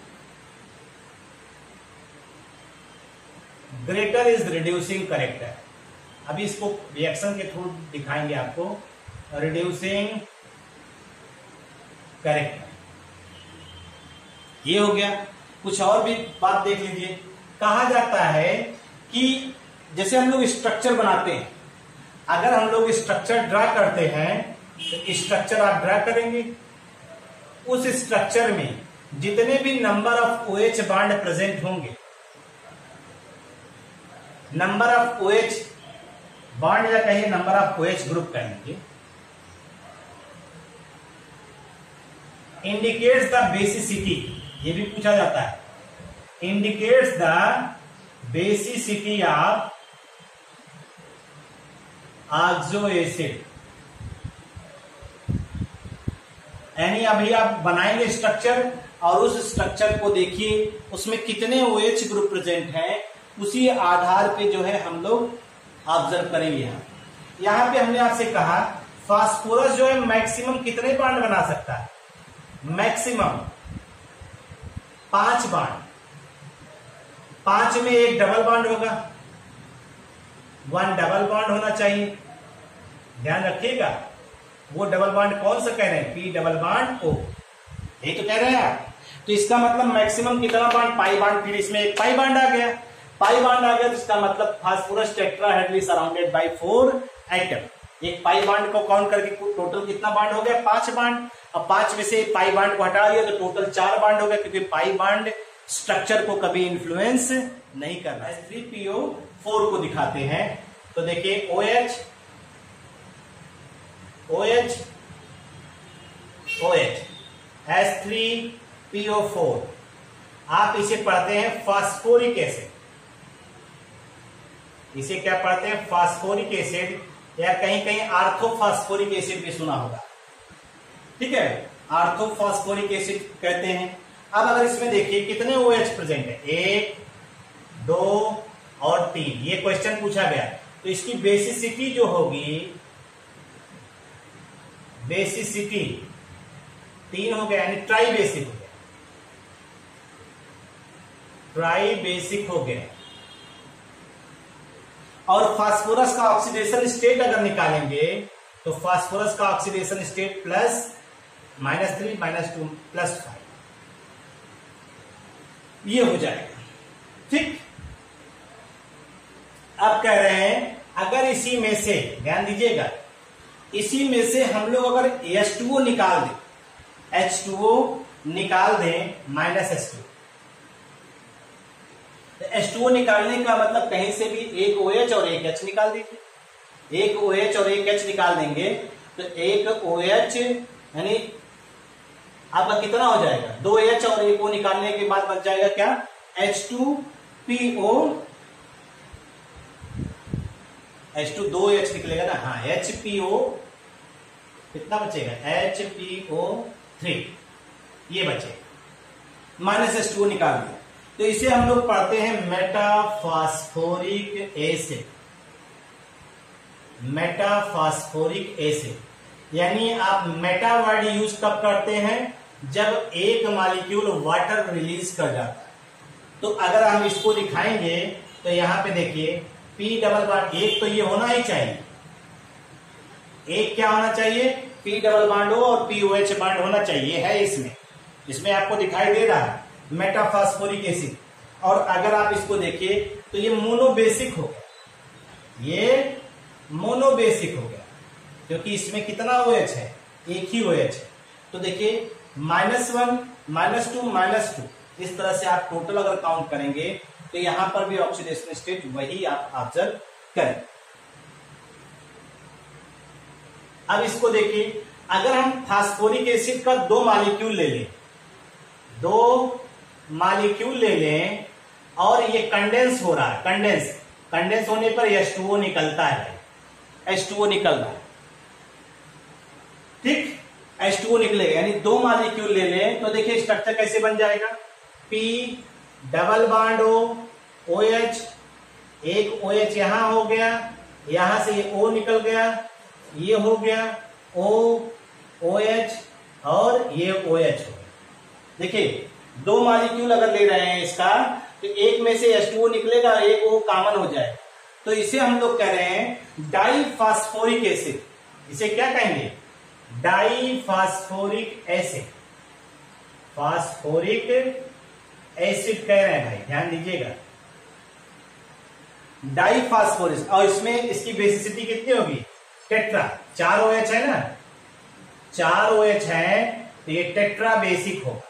greater is reducing character. अभी इसको रिएक्शन के थ्रू दिखाएंगे आपको। रिड्यूसिंग कैरेक्टर ये हो गया। कुछ और भी बात देख लीजिए। कहा जाता है कि जैसे हम लोग स्ट्रक्चर बनाते हैं, अगर हम लोग स्ट्रक्चर ड्रा करते हैं तो स्ट्रक्चर आप ड्रा करेंगे। उस स्ट्रक्चर में जितने भी number of OH bond present होंगे, नंबर ऑफ OH बॉन्ड या कहिए नंबर ऑफ OH ग्रुप कहेंगे, इंडिकेट्स द बेसिसिटी, ये भी पूछा जाता है, indicates the basicity of oxo acid. यानी अभी आप बनाएंगे स्ट्रक्चर और उस स्ट्रक्चर को देखिए उसमें कितने OH ग्रुप प्रेजेंट हैं, उसी आधार पे जो है हम लोग ऑब्जर्व करेंगे। यहां पे हमने आपसे कहा फास्फोरस जो है मैक्सिमम कितने बॉन्ड बना सकता है, मैक्सिमम 5 बॉन्ड, 5 में एक डबल बॉन्ड होगा, 1 डबल बॉन्ड होना चाहिए। ध्यान रखिएगा वो डबल बॉन्ड कौन सा कह रहे हैं, P डबल बॉन्ड O, यही तो कह रहे हैं आप। तो इसका मतलब मैक्सिमम कितना बॉन्ड, पाई बॉन्ड, फिर इसमें एक पाई बॉन्ड आ गया, पाई बॉन्ड आ गया तो इसका मतलब phosphorus tetrahedrally surrounded by 4 atom. एक पाई बॉन्ड को काउंट करके टोटल कितना बॉन्ड हो गया, 5 बॉन्ड। अब 5 में से पाई बॉन्ड को हटा दिया तो टोटल 4 बॉन्ड हो गया, क्योंकि पाई बॉन्ड स्ट्रक्चर को कभी इन्फ्लुएंस नहीं करना है। 3PO4 को दिखाते हैं तो देखिए OH OH OH H3PO4, आप इसे पढ़ते हैं फास्फोरिक एसिड, इसे क्या पढ़ते हैं, फास्फोरिक एसिड, या कहीं कहीं आर्थोफास्फोरिक एसिड भी सुना होगा, ठीक है, आर्थोफास्फोरिक एसिड कहते हैं। अब अगर इसमें देखिए कितने OH प्रेजेंट है, 1 2 और 3, ये क्वेश्चन पूछा गया, तो इसकी बेसिसिटी जो होगी, बेसिसिटी 3 हो गया, यानी ट्राई बेसिक हो गया, ट्राई बेसिक हो गया। और फास्फोरस का ऑक्सीडेशन स्टेट अगर निकालेंगे तो फास्फोरस का ऑक्सीडेशन स्टेट प्लस -3 -2 +5, ये हो जाएगा, ठीक। अब कह रहे हैं अगर इसी में से, ध्यान दीजिएगा, इसी में से हम लोग अगर H2O निकाल दें, H2O निकाल दें -H2, तो H2O निकालने का मतलब कहीं से भी एक OH और एक H निकाल दीजिए, एक OH और एक H निकाल देंगे तो एक OH यानी आपका कितना हो जाएगा, 2H और एक O निकालने के बाद बच जाएगा क्या, H2PO, H2 2H निकलेगा ना, हाँ, HPO कितना बचेगा, HPO3, ये बचेगा, -H2O निकाल दिया। तो इसे हम लोग पढ़ते हैं मेटाफास्फोरिक एसिड, मेटाफास्फोरिक एसिड। यानी आप मेटा वर्ड यूज कब करते हैं, जब एक मॉलिक्यूल वाटर रिलीज कर जाता है। तो अगर हम इसको दिखाएंगे तो यहां पे देखिए P डबल बॉन्ड, एक तो ये होना ही चाहिए, एक क्या होना चाहिए, P डबल बॉन्ड हो और POH बॉन्ड होना चाहिए, है इसमें आपको दिखाई दे रहा है मेटाफास्फोरिक एसिड। और अगर आप इसको देखिए तो ये मोनोबेसिक हो गया, ये मोनोबेसिक हो गया, क्योंकि इसमें कितना OH है, एक ही OH है। तो देखिए -1 -2 -2, इस तरह से आप टोटल अगर काउंट करेंगे तो यहां पर भी ऑक्सीडेशन स्टेट वही आप ऑब्जर्व करें। अब इसको देखिए, अगर हम फास्फोरिक एसिड का 2 मॉलिक्यूल ले लें, 2 मॉलिक्यूल ले लें और ये कंडेंस हो रहा है, कंडेंस होने पर H2O निकलता है, H2O निकल रहा है, ठीक, H2O निकलेगा, यानी 2 मॉलिक्यूल ले लें तो देखिए स्ट्रक्चर कैसे बन जाएगा, P डबल बॉन्ड OH, एक OH यहां हो गया, यहां से ये O निकल गया, ये हो गया OH और ये OH हो गया। देखिए 2 मॉलिक्यूल अगर ले रहे हैं इसका तो एक में से H2O निकलेगा, एक O कॉमन हो जाए, तो इसे हम लोग कह रहे हैं डाईफास्फोरिक एसिड। इसे क्या कहेंगे, डाईफास्फोरिक एसिड, फास्फोरिक एसिड कह रहे हैं भाई, ध्यान दीजिएगा, डाईफास्फोरिक। और इसमें इसकी बेसिसिटी कितनी होगी, टेट्रा, 4 OH है ना, 4 OH है तो ये टेट्रा बेसिक होगा।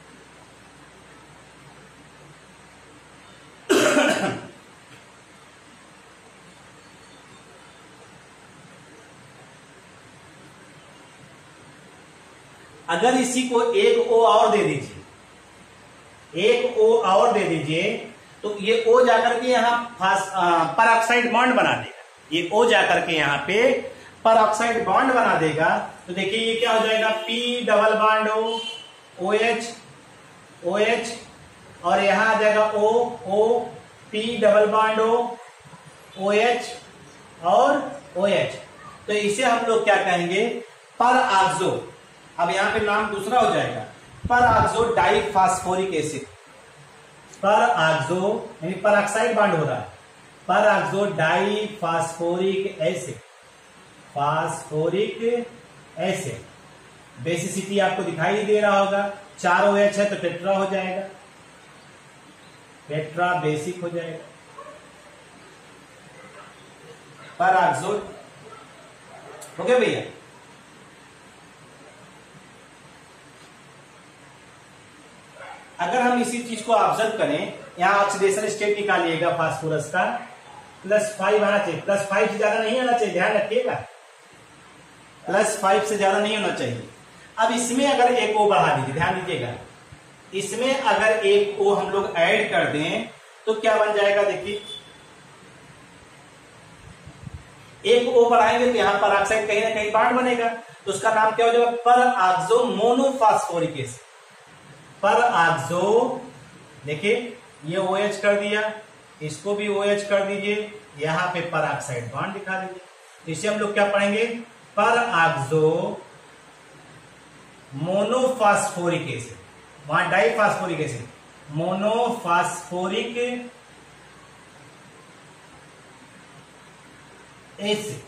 अगर इसी को एक O और दे दीजिए, एक O और दे दीजिए, तो ये O जाकर के यहां परऑक्साइड बॉन्ड बना देगा। ये O जाकर के यहां पे परऑक्साइड बॉन्ड बना देगा। तो देखिए ये क्या हो जाएगा, P double bond O, OH OH, और यहां आ जाएगा O O, P double bond O, OH और OH। तो इसे हम लोग क्या कहेंगे, पर ऑक्सो। अब यहां पे नाम दूसरा हो जाएगा, peroxo diphosphoric acid. Peroxo यानी पर ऑक्साइड बॉन्ड हो रहा है, peroxo diphosphoric acid, phosphoric acid. Basicity आपको दिखाई दे रहा होगा, 4 OH है तो टेट्रा हो जाएगा, टेट्रा बेसिक हो जाएगा। पर ऑक्सो हो गया भैया। अगर हम इसी चीज को ऑब्जर्व करें, यहां ऑक्सीडेशन स्टेट निकालिएगा फास्फोरस का, +5 आना चाहिए, +5 से ज्यादा नहीं आना चाहिए, ध्यान रखिएगा, +5 से ज्यादा नहीं होना चाहिए। अब इसमें अगर एक O बढ़ा दीजिए, ध्यान दीजिएगा, इसमें अगर एक O हम लोग ऐड कर दें तो क्या बन जाएगा, देखिए एक O बढ़ाएंगे तो यहां पर ऑक्साइड कहीं ना कहीं बॉन्ड बनेगा, तो उसका नाम क्या हो जाएगा, peroxo monophosphoric acid. Peroxo, देखिए ये OH कर दिया, इसको भी OH कर दीजिए, यहां पे पर ऑक्साइड बॉन्ड दिखा दीजिए। तो इसे हम लोग क्या पढ़ेंगे, पर ऑक्सो मोनोफॉस्फोरिक एसिड, वहां डाइफॉस्फोरिक एसिड, मोनोफॉस्फोरिक एसिड।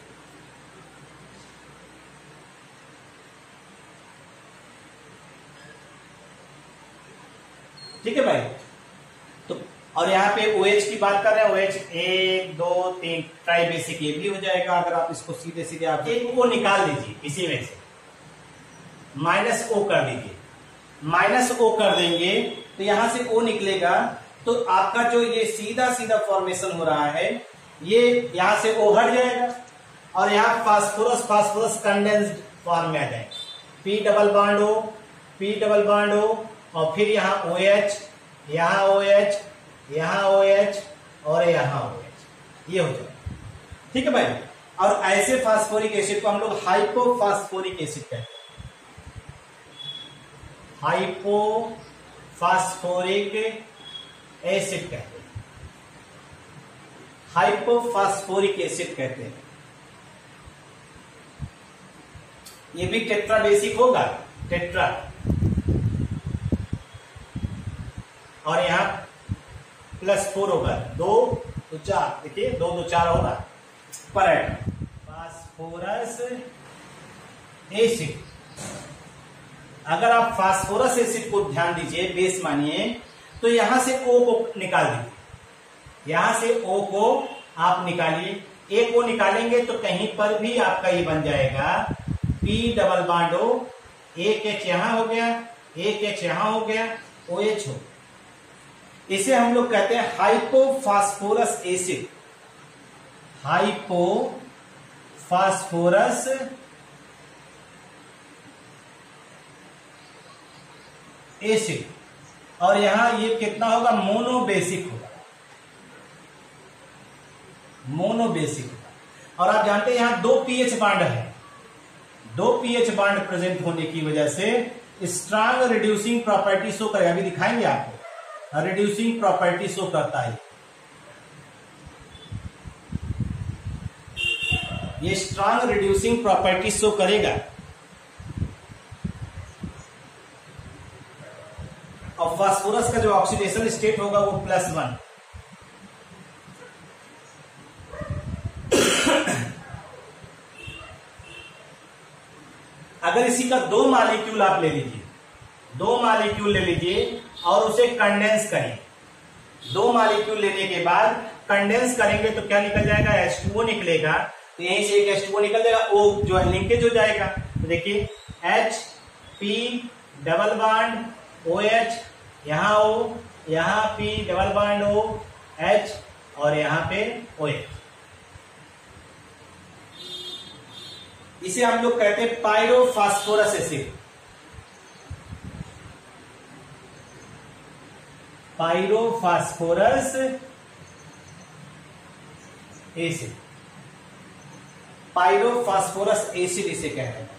ठीक है भाई। तो और यहाँ पे OH की बात कर रहे हैं, OH 1 2 3 ट्राई बेसिक ये भी हो जाएगा। अगर आप इसको सीधे सीधे आप एक O निकाल दीजिए, इसी में से -O कर दीजिए, -O कर देंगे तो यहां से O निकलेगा, तो आपका जो ये सीधा सीधा फॉर्मेशन हो रहा है, ये यहां से O हट जाएगा और यहाँ फास्फोरस कंडेंस्ड फॉर्म में आ जाएगा, P double bond O, P double bond O, और फिर यहाँ OH, यहाँ OH, यहाँ OH और यहाँ OH, ये हो जाएगा। ठीक है भाई। और ऐसे फास्फोरिक एसिड को हम लोग हाइपोफास्फोरिक एसिड कहते हैं, हाइपोफास्फोरिक एसिड कहते हैं, हाइपोफास्फोरिक एसिड कहते हैं। ये भी टेट्रा बेसिक होगा, टेट्रा, और यहां +4 होगा, 2 तो 4, देखिए 2 2 4 होगा, पर फास्फोरस एसिड। अगर आप फास्फोरस एसिड को ध्यान दीजिए, बेस मानिए, तो यहां से O को निकाल दीजिए, यहां से O को आप निकालिए, एक O निकालेंगे तो कहीं पर भी आपका ये बन जाएगा P डबल बॉन्ड O, एक H यहां हो गया, एक H यहां हो गया, OH हो। इसे हम लोग कहते हैं हाइपोफास्फोरस एसिड, हाइपोफास्फोरस एसिड। और यहां ये कितना होगा, मोनोबेसिक होगा, मोनोबेसिक होगा। और आप जानते हैं यहां 2 pH बॉन्ड है, 2 pH बॉन्ड प्रेजेंट होने की वजह से स्ट्रांग रिड्यूसिंग प्रॉपर्टी शो करेगा, अभी दिखाएंगे आपको, रिड्यूसिंग प्रॉपर्टी शो करता है, ये स्ट्रांग रिड्यूसिंग प्रॉपर्टी शो करेगा। और फास्फोरस का जो ऑक्सीडेशन स्टेट होगा वो +1। अगर इसी का 2 मॉलिक्यूल आप ले लीजिए, 2 मॉलिक्यूल ले लीजिए और उसे कंडेंस करिए, 2 मॉलिक्यूल लेने के बाद कंडेंस करेंगे तो क्या निकल जाएगा, H2O निकलेगा। तो यहीं से एक H2O निकल जाएगा, O जो है लिंकेज हो जाएगा। तो देखिए H P double bond OH, यहां O, यहां P double bond O H और यहां पे OH। इसे हम लोग कहते हैं pyrophosphorous acid. Pyrophosphorous acid, pyrophosphorous acid इसे कह रहे हैं।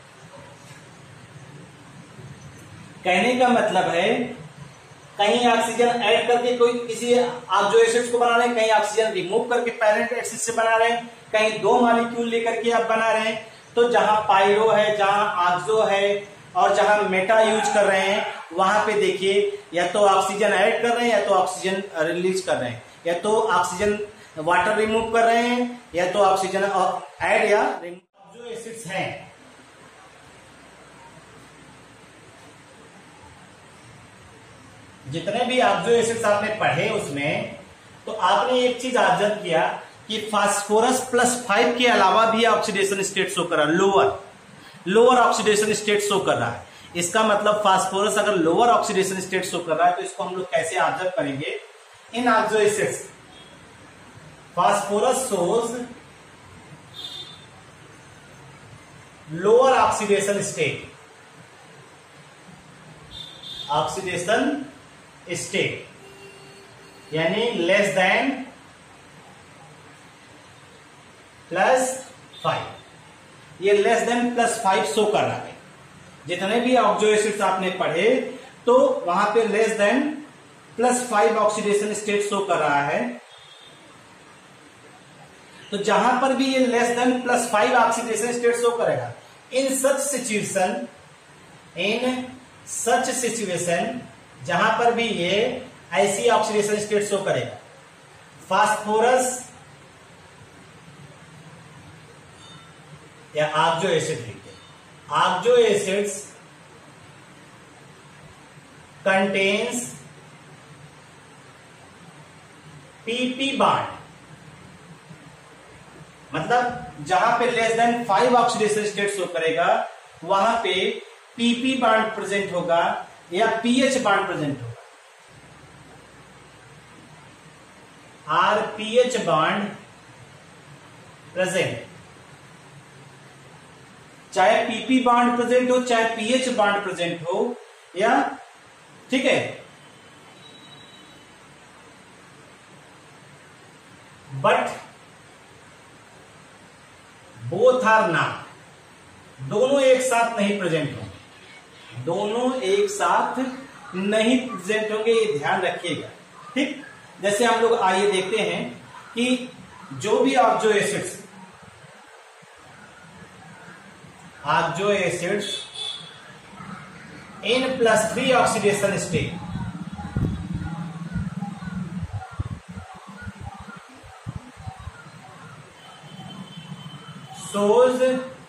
कहने का मतलब है कहीं ऑक्सीजन ऐड करके कोई किसी ऑक्सो एसिड्स को बना रहे हैं, कहीं ऑक्सीजन रिमूव करके पैरेंट एसिड से बना रहे हैं, कहीं दो मॉलिक्यूल लेकर के आप बना रहे हैं। तो जहां पायरो है, जहां ऑक्सो है और जहां मेटा यूज कर रहे हैं, वहां पे देखिए या तो ऑक्सीजन ऐड कर रहे हैं या तो ऑक्सीजन रिलीज कर रहे हैं, या तो ऑक्सीजन वाटर रिमूव कर रहे हैं या तो ऑक्सीजन ऐड या रिमूव। जो एसिड्स हैं जितने भी ऑक्सो एसिड्स आपने पढ़े उसमें, तो आपने एक चीज ऑब्जर्व किया कि फास्फोरस +5 के अलावा भी ऑक्सीडेशन स्टेट शो कर रहा है, लोअर ऑक्सीडेशन स्टेट शो कर रहा है। इसका मतलब फास्फोरस अगर लोअर ऑक्सीडेशन स्टेट शो कर रहा है तो इसको हम लोग कैसे ऑब्जर्व करेंगे? In oxo acids phosphorus shows lower oxidation state, oxidation state यानी लेस देन +5। ये लेस देन +5 शो कर रहा है। जितने भी ऑक्सो एसिड्स आपने पढ़े तो वहां पे less than +5 oxidation state show कर रहा है। तो जहां पर भी ये less than +5 oxidation state show करेगा, इन सच सिचुएशन जहां पर भी ये ऐसी ऑक्सीडेशन स्टेट शो करेगा, फास्फोरस या ऑक्सो एसिड लिखते हैं। Oxo acids contains PP bond, मतलब जहां पे less than 5 oxidation state show करेगा वहां पे PP बॉन्ड प्रेजेंट होगा या PH बॉन्ड प्रेजेंट होगा। RPH बॉन्ड प्रेजेंट, चाहे PP बॉन्ड प्रेजेंट हो चाहे PH बॉन्ड प्रेजेंट हो, या ठीक है। बट बोथ आर नॉट, दोनों एक साथ नहीं प्रेजेंट होंगे, दोनों एक साथ नहीं प्रेजेंट होंगे, ये ध्यान रखिएगा। ठीक, जैसे हम लोग आइए देखते हैं कि जो भी oxo acids in +3 oxidation state shows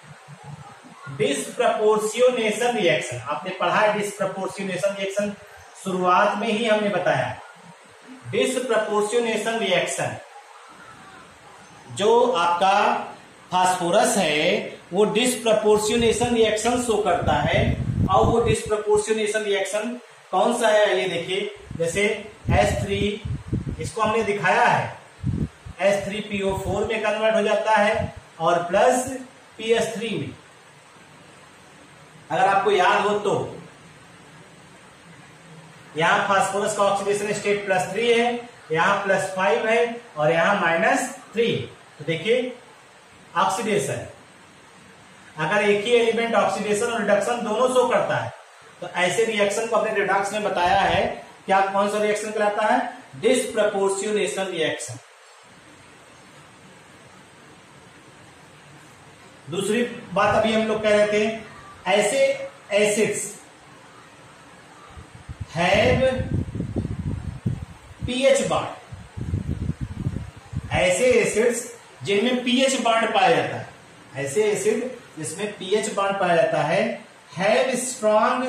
disproportionation reaction. आपने पढ़ा है डिस्प्रपोर्शनेशन रिएक्शन, शुरुआत में ही हमने बताया। डिस्प्रपोर्शनेशन रिएक्शन, जो आपका फास्फोरस है वो डिस्प्रपोर्शनेशन रिएक्शन शो करता है। और वो डिस्प्रपोर्शनेशन रिएक्शन कौन सा है ये देखिए, जैसे H3 इसको हमने दिखाया है, H3PO4 में कन्वर्ट हो जाता है और प्लस PS3 में। अगर आपको याद हो तो यहां फास्फोरस का ऑक्सीडेशन स्टेट +3 है, यहां +5 है और यहां -3। तो देखिए ऑक्सीडेशन, अगर एक ही एलिमेंट ऑक्सीडेशन और रिडक्शन दोनों शो करता है तो ऐसे रिएक्शन को अपने रिडक्स में बताया है क्या, कौन सा रिएक्शन कहलाता है? Disproportionation reaction. दूसरी बात अभी हम लोग कह रहे थे, ऐसे एसिड्स हैव पीएच बॉन्ड, ऐसे एसिड्स जिनमें पीएच बॉन्ड पाया जाता है, ऐसे एसिड जिसमें पीएच बॉन्ड पाया जाता है, हैव स्ट्रॉन्ग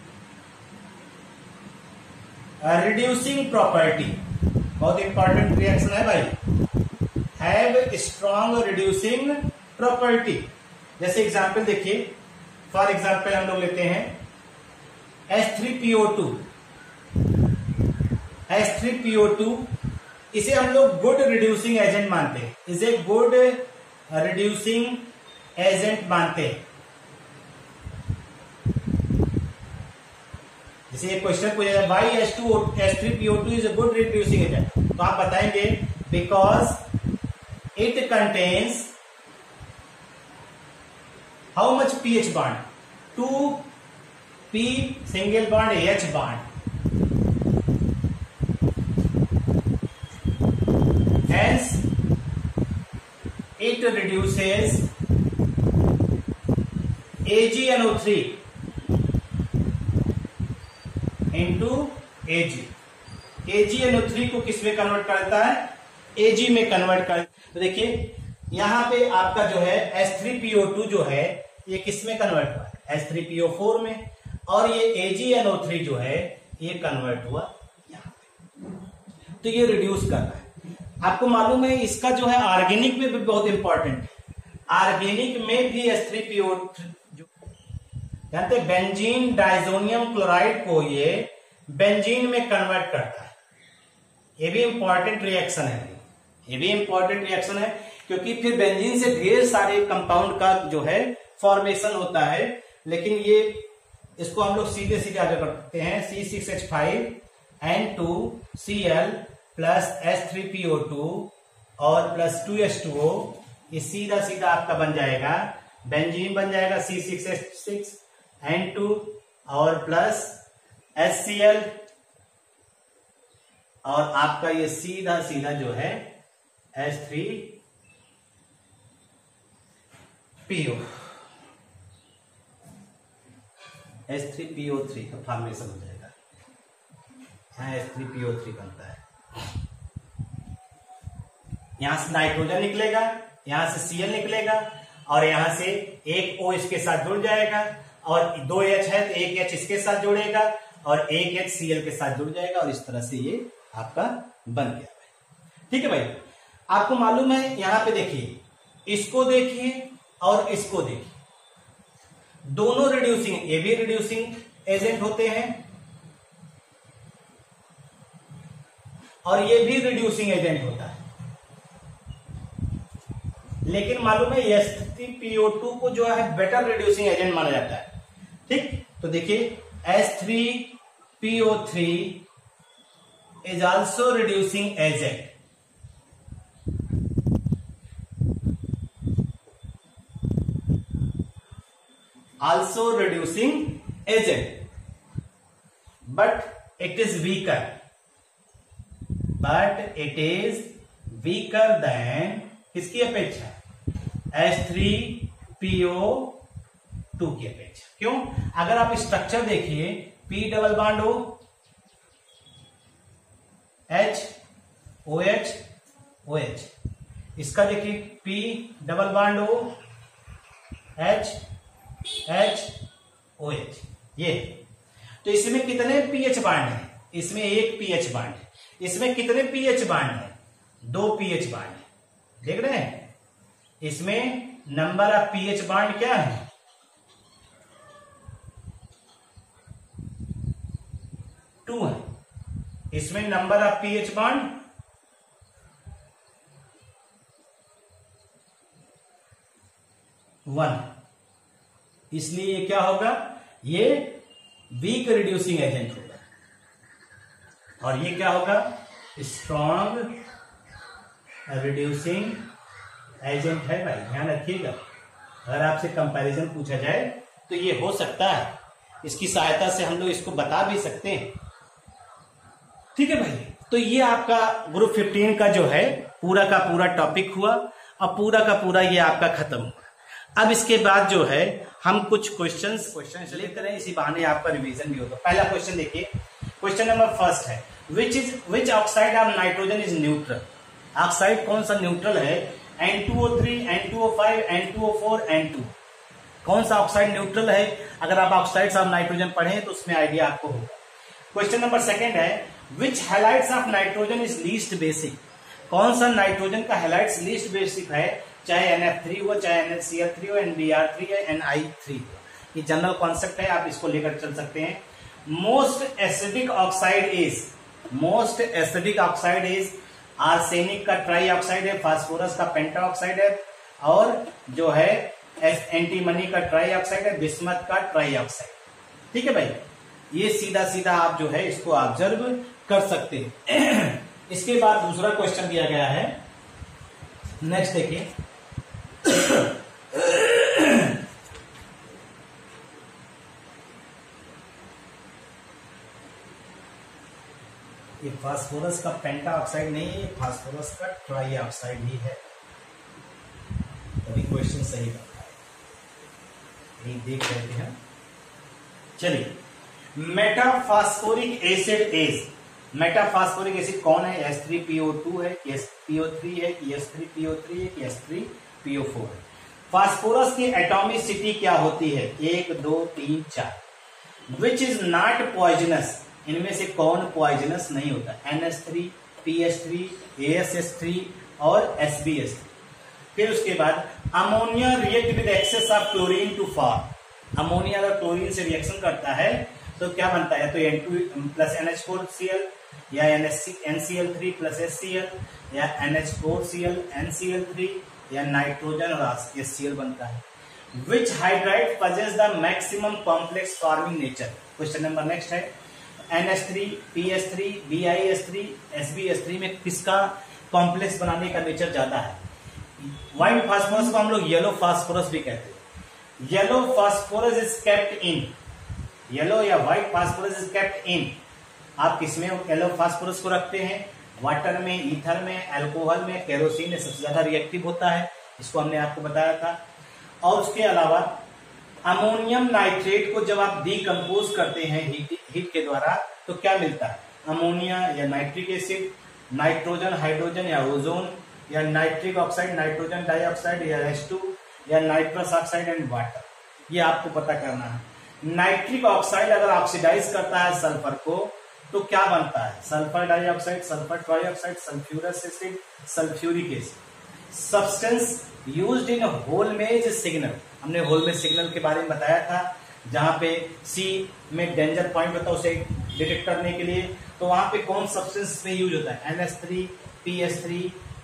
रिड्यूसिंग प्रॉपर्टी। बहुत इंपॉर्टेंट रिएक्शन है भाई, हैव स्ट्रॉन्ग रिड्यूसिंग प्रॉपर्टी। जैसे एग्जांपल देखिए, फॉर एग्जाम्पल हम लोग लेते हैं H3PO2। H3PO2 इसे हम लोग गुड रिड्यूसिंग एजेंट मानते हैं, इसे गुड रिड्यूसिंग एजेंट मानते हैं। जैसे एक क्वेश्चन पूछा जाए why H3PO2 is a good reducing agent, तो आप बताएंगे because it contains how much pH bond, 2p single bond H bond, hence it reduces AgNO3 into Ag। AgNO3 को किस में कन्वर्ट करता है, Ag में कन्वर्ट कर। तो देखिए यहां पे आपका जो है H3PO2 जो है ये किस में कन्वर्ट हुआ है, H3PO4 में, और ये AgNO3 जो है ये कन्वर्ट हुआ यहां पे, तो ये रिड्यूस कर रहा है। आपको मालूम है इसका जो है ऑर्गेनिक में भी बहुत इंपॉर्टेंट है, ऑर्गेनिक में भी H3PO जानते बेंजीन डाइजोनियम क्लोराइड को ये बेंजीन में कन्वर्ट करता है। ये भी इंपॉर्टेंट रिएक्शन है, ये भी इंपॉर्टेंट रिएक्शन है, क्योंकि फिर बेंजीन से ढेर सारे कंपाउंड का जो है फॉर्मेशन होता है, लेकिन ये इसको हम लोग सीधे सीधे आगे करते हैं। C6H5N2Cl प्लस H3PO2 और प्लस 2H2O, ये सीधा सीधा आपका बन जाएगा बेंजीन बन जाएगा C6H6N2 और प्लस HCl, और आपका ये सीधा सीधा जो है H3PO3 का फॉर्मेशन हो जाएगा, यहाँ H3PO3 बनता है। यहां से नाइट्रोजन निकलेगा, यहां से Cl निकलेगा, और यहां से एक O इसके साथ जुड़ जाएगा, और 2 H है तो एक H इसके साथ जुड़ेगा, और एक H Cl के साथ जुड़ जाएगा, और इस तरह से ये आपका बन गया। ठीक है भाई, आपको मालूम है यहां पे देखिए, इसको देखिए और इसको देखिए, दोनों रिड्यूसिंग, ये भी रिड्यूसिंग एजेंट होते हैं और ये भी रिड्यूसिंग एजेंट होता है, लेकिन मालूम है H3PO2 को जो है बेटर रिड्यूसिंग एजेंट माना जाता है। ठीक, तो देखिए H3PO3 is also reducing agent. Also reducing agent, but it is weaker. than किसकी अपेक्षा, H3PO2 की अपेक्षा। क्यों? अगर आप स्ट्रक्चर देखिए, P double bond O H OH OH, इसका देखिए P double bond O H OH, ये तो इसमें कितने pH बांड है, इसमें एक pH बांड है, इसमें कितने pH बांड है, 2 pH बांड है। देख रहे हैं, इसमें नंबर ऑफ pH बांड क्या है, 2 है, इसमें नंबर ऑफ pH बांड 1, इसलिए ये क्या होगा, ये वीक रिड्यूसिंग एजेंट होगा, और ये क्या होगा, स्ट्रॉन्ग रिड्यूसिंग एजेंट है। भाई ध्यान रखिएगा, अगर आपसे कंपैरिजन पूछा जाए तो ये हो सकता है, इसकी सहायता से हम लोग इसको बता भी सकते हैं। ठीक है भाई, तो ये आपका ग्रुप 15 का जो है पूरा का पूरा टॉपिक हुआ, और पूरा का पूरा ये आपका खत्म हुआ। अब इसके बाद जो है हम कुछ क्वेश्चंस लेते हैं, इसी बहाने आपका रिवीजन भी होगा। पहला क्वेश्चन देखिए, क्वेश्चन नंबर फर्स्ट है, which oxide of nitrogen is neutral. Oxide कौन सा न्यूट्रल है, N2O3, N2O5, N2O4, N2, कौन सा ऑक्साइड न्यूट्रल है। अगर आप ऑक्साइड्स ऑफ नाइट्रोजन पढ़ें तो उसमें आइडिया आपको होगा। क्वेश्चन नंबर सेकंड है, which halides of nitrogen is least basic. कौन सा नाइट्रोजन का हैलाइड्स लीस्ट बेसिक है, चाहे NF3 हो, चाहे NaCl3 हो, NBr3 है, Ni3 हो। ये जनरल कॉन्सेप्ट है, आप इसको लेकर चल सकते हैं। Most acidic oxide is arsenic का ट्राई ऑक्साइड है, फास्फोरस का पेंटा ऑक्साइड है, और जो है एंटीमनी का ट्राई ऑक्साइड है, बिस्मथ का ट्राई ऑक्साइड। ठीक है भाई, ये सीधा सीधा आप जो है इसको ऑब्जर्व कर सकते हैं। इसके बाद दूसरा क्वेश्चन दिया गया है, नेक्स्ट देखिए। ये फास्फोरस का पेंटा ऑक्साइड नहीं है, फास्फोरस का ट्राई ऑक्साइड ही है, तभी क्वेश्चन सही बनता है, यही देख रहे थे हम। चलिए, मेटाफास्फोरिक एसिड कौन है? H3PO2 है, SPO3 है, H3PO3 है, H3PO4 है। फास्फोरस की एटॉमिसिटी क्या होती है? 1, 2, 3, 4। विच इज नॉट पॉइजनस, इनमें से कौन पॉइजनस नहीं होता? NH3, PH3, ASH3 और SbH3। फिर उसके बाद ammonia react with excess of chlorine to form, ammonia अगर क्लोरीन से रिएक्शन करता है तो क्या बनता है? तो N2 प्लस NH4Cl या NCl3 प्लस HCl या NH4Cl NCl3 या नाइट्रोजन और HCl बनता है। Which hydride possess the maximum complex forming nature? Question number next है, NH3, PH3, BiH3, SbH3 में किसका कॉम्प्लेक्स बनाने का नेचर ज्यादा है? व्हाइट फास्फोरस को हम लोग येलो फास्फोरस भी कहते हैं। Yellow phosphorus is kept in, yellow या white phosphorus is kept in, आप किसमें येलो फास्फोरस को रखते हैं? वाटर में, ईथर में, अल्कोहल में, केरोसिन में सबसे ज्यादा रिएक्टिव होता है, इसको हमने आपको बताया था। और उसके अलावा अमोनियम नाइट्रेट को जब आप डीकंपोज करते हैं हीट के द्वारा तो क्या मिलता है? अमोनिया या नाइट्रिक एसिड, नाइट्रोजन, हाइड्रोजन या ओजोन, या नाइट्रिक ऑक्साइड, नाइट्रोजन डाइऑक्साइड या H2 या नाइट्रस ऑक्साइड एंड वाटर, ये आपको पता करना है। नाइट्रिक ऑक्साइड अगर ऑक्सीडाइज करता है सल्फर को तो क्या बनता है? Sulphur dioxide, sulphur trioxide, sulphurous acid, sulphuric acid. Substance used in holmes signal, हमने होलमेज सिग्नल के बारे में बताया था, जहां पे सी में डेंजर पॉइंट होता है उसे डिटेक्ट करने के लिए, तो वहां पे कौन सब्सटेंस में यूज होता है? NH3, PH3,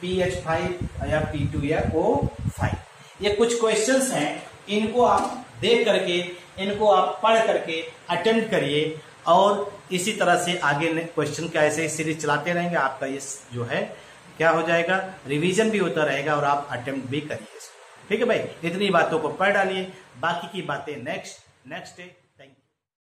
PH5 या P2 या O5। ये कुछ क्वेश्चंस हैं, इनको आप देख करके, इनको आप पढ़ करके अटेम्प्ट करिए, और इसी तरह से आगे क्वेश्चन का ऐसे ही सीरीज चलाते रहेंगे। आपका ये जो है क्या हो जाएगा, रिवीजन भी होता रहेगा और आप अटेम्प्ट भी करिए इसको। ठीक है भाई, इतनी बातों को पढ़ डालिए, बाकी की बातें नेक्स्ट डे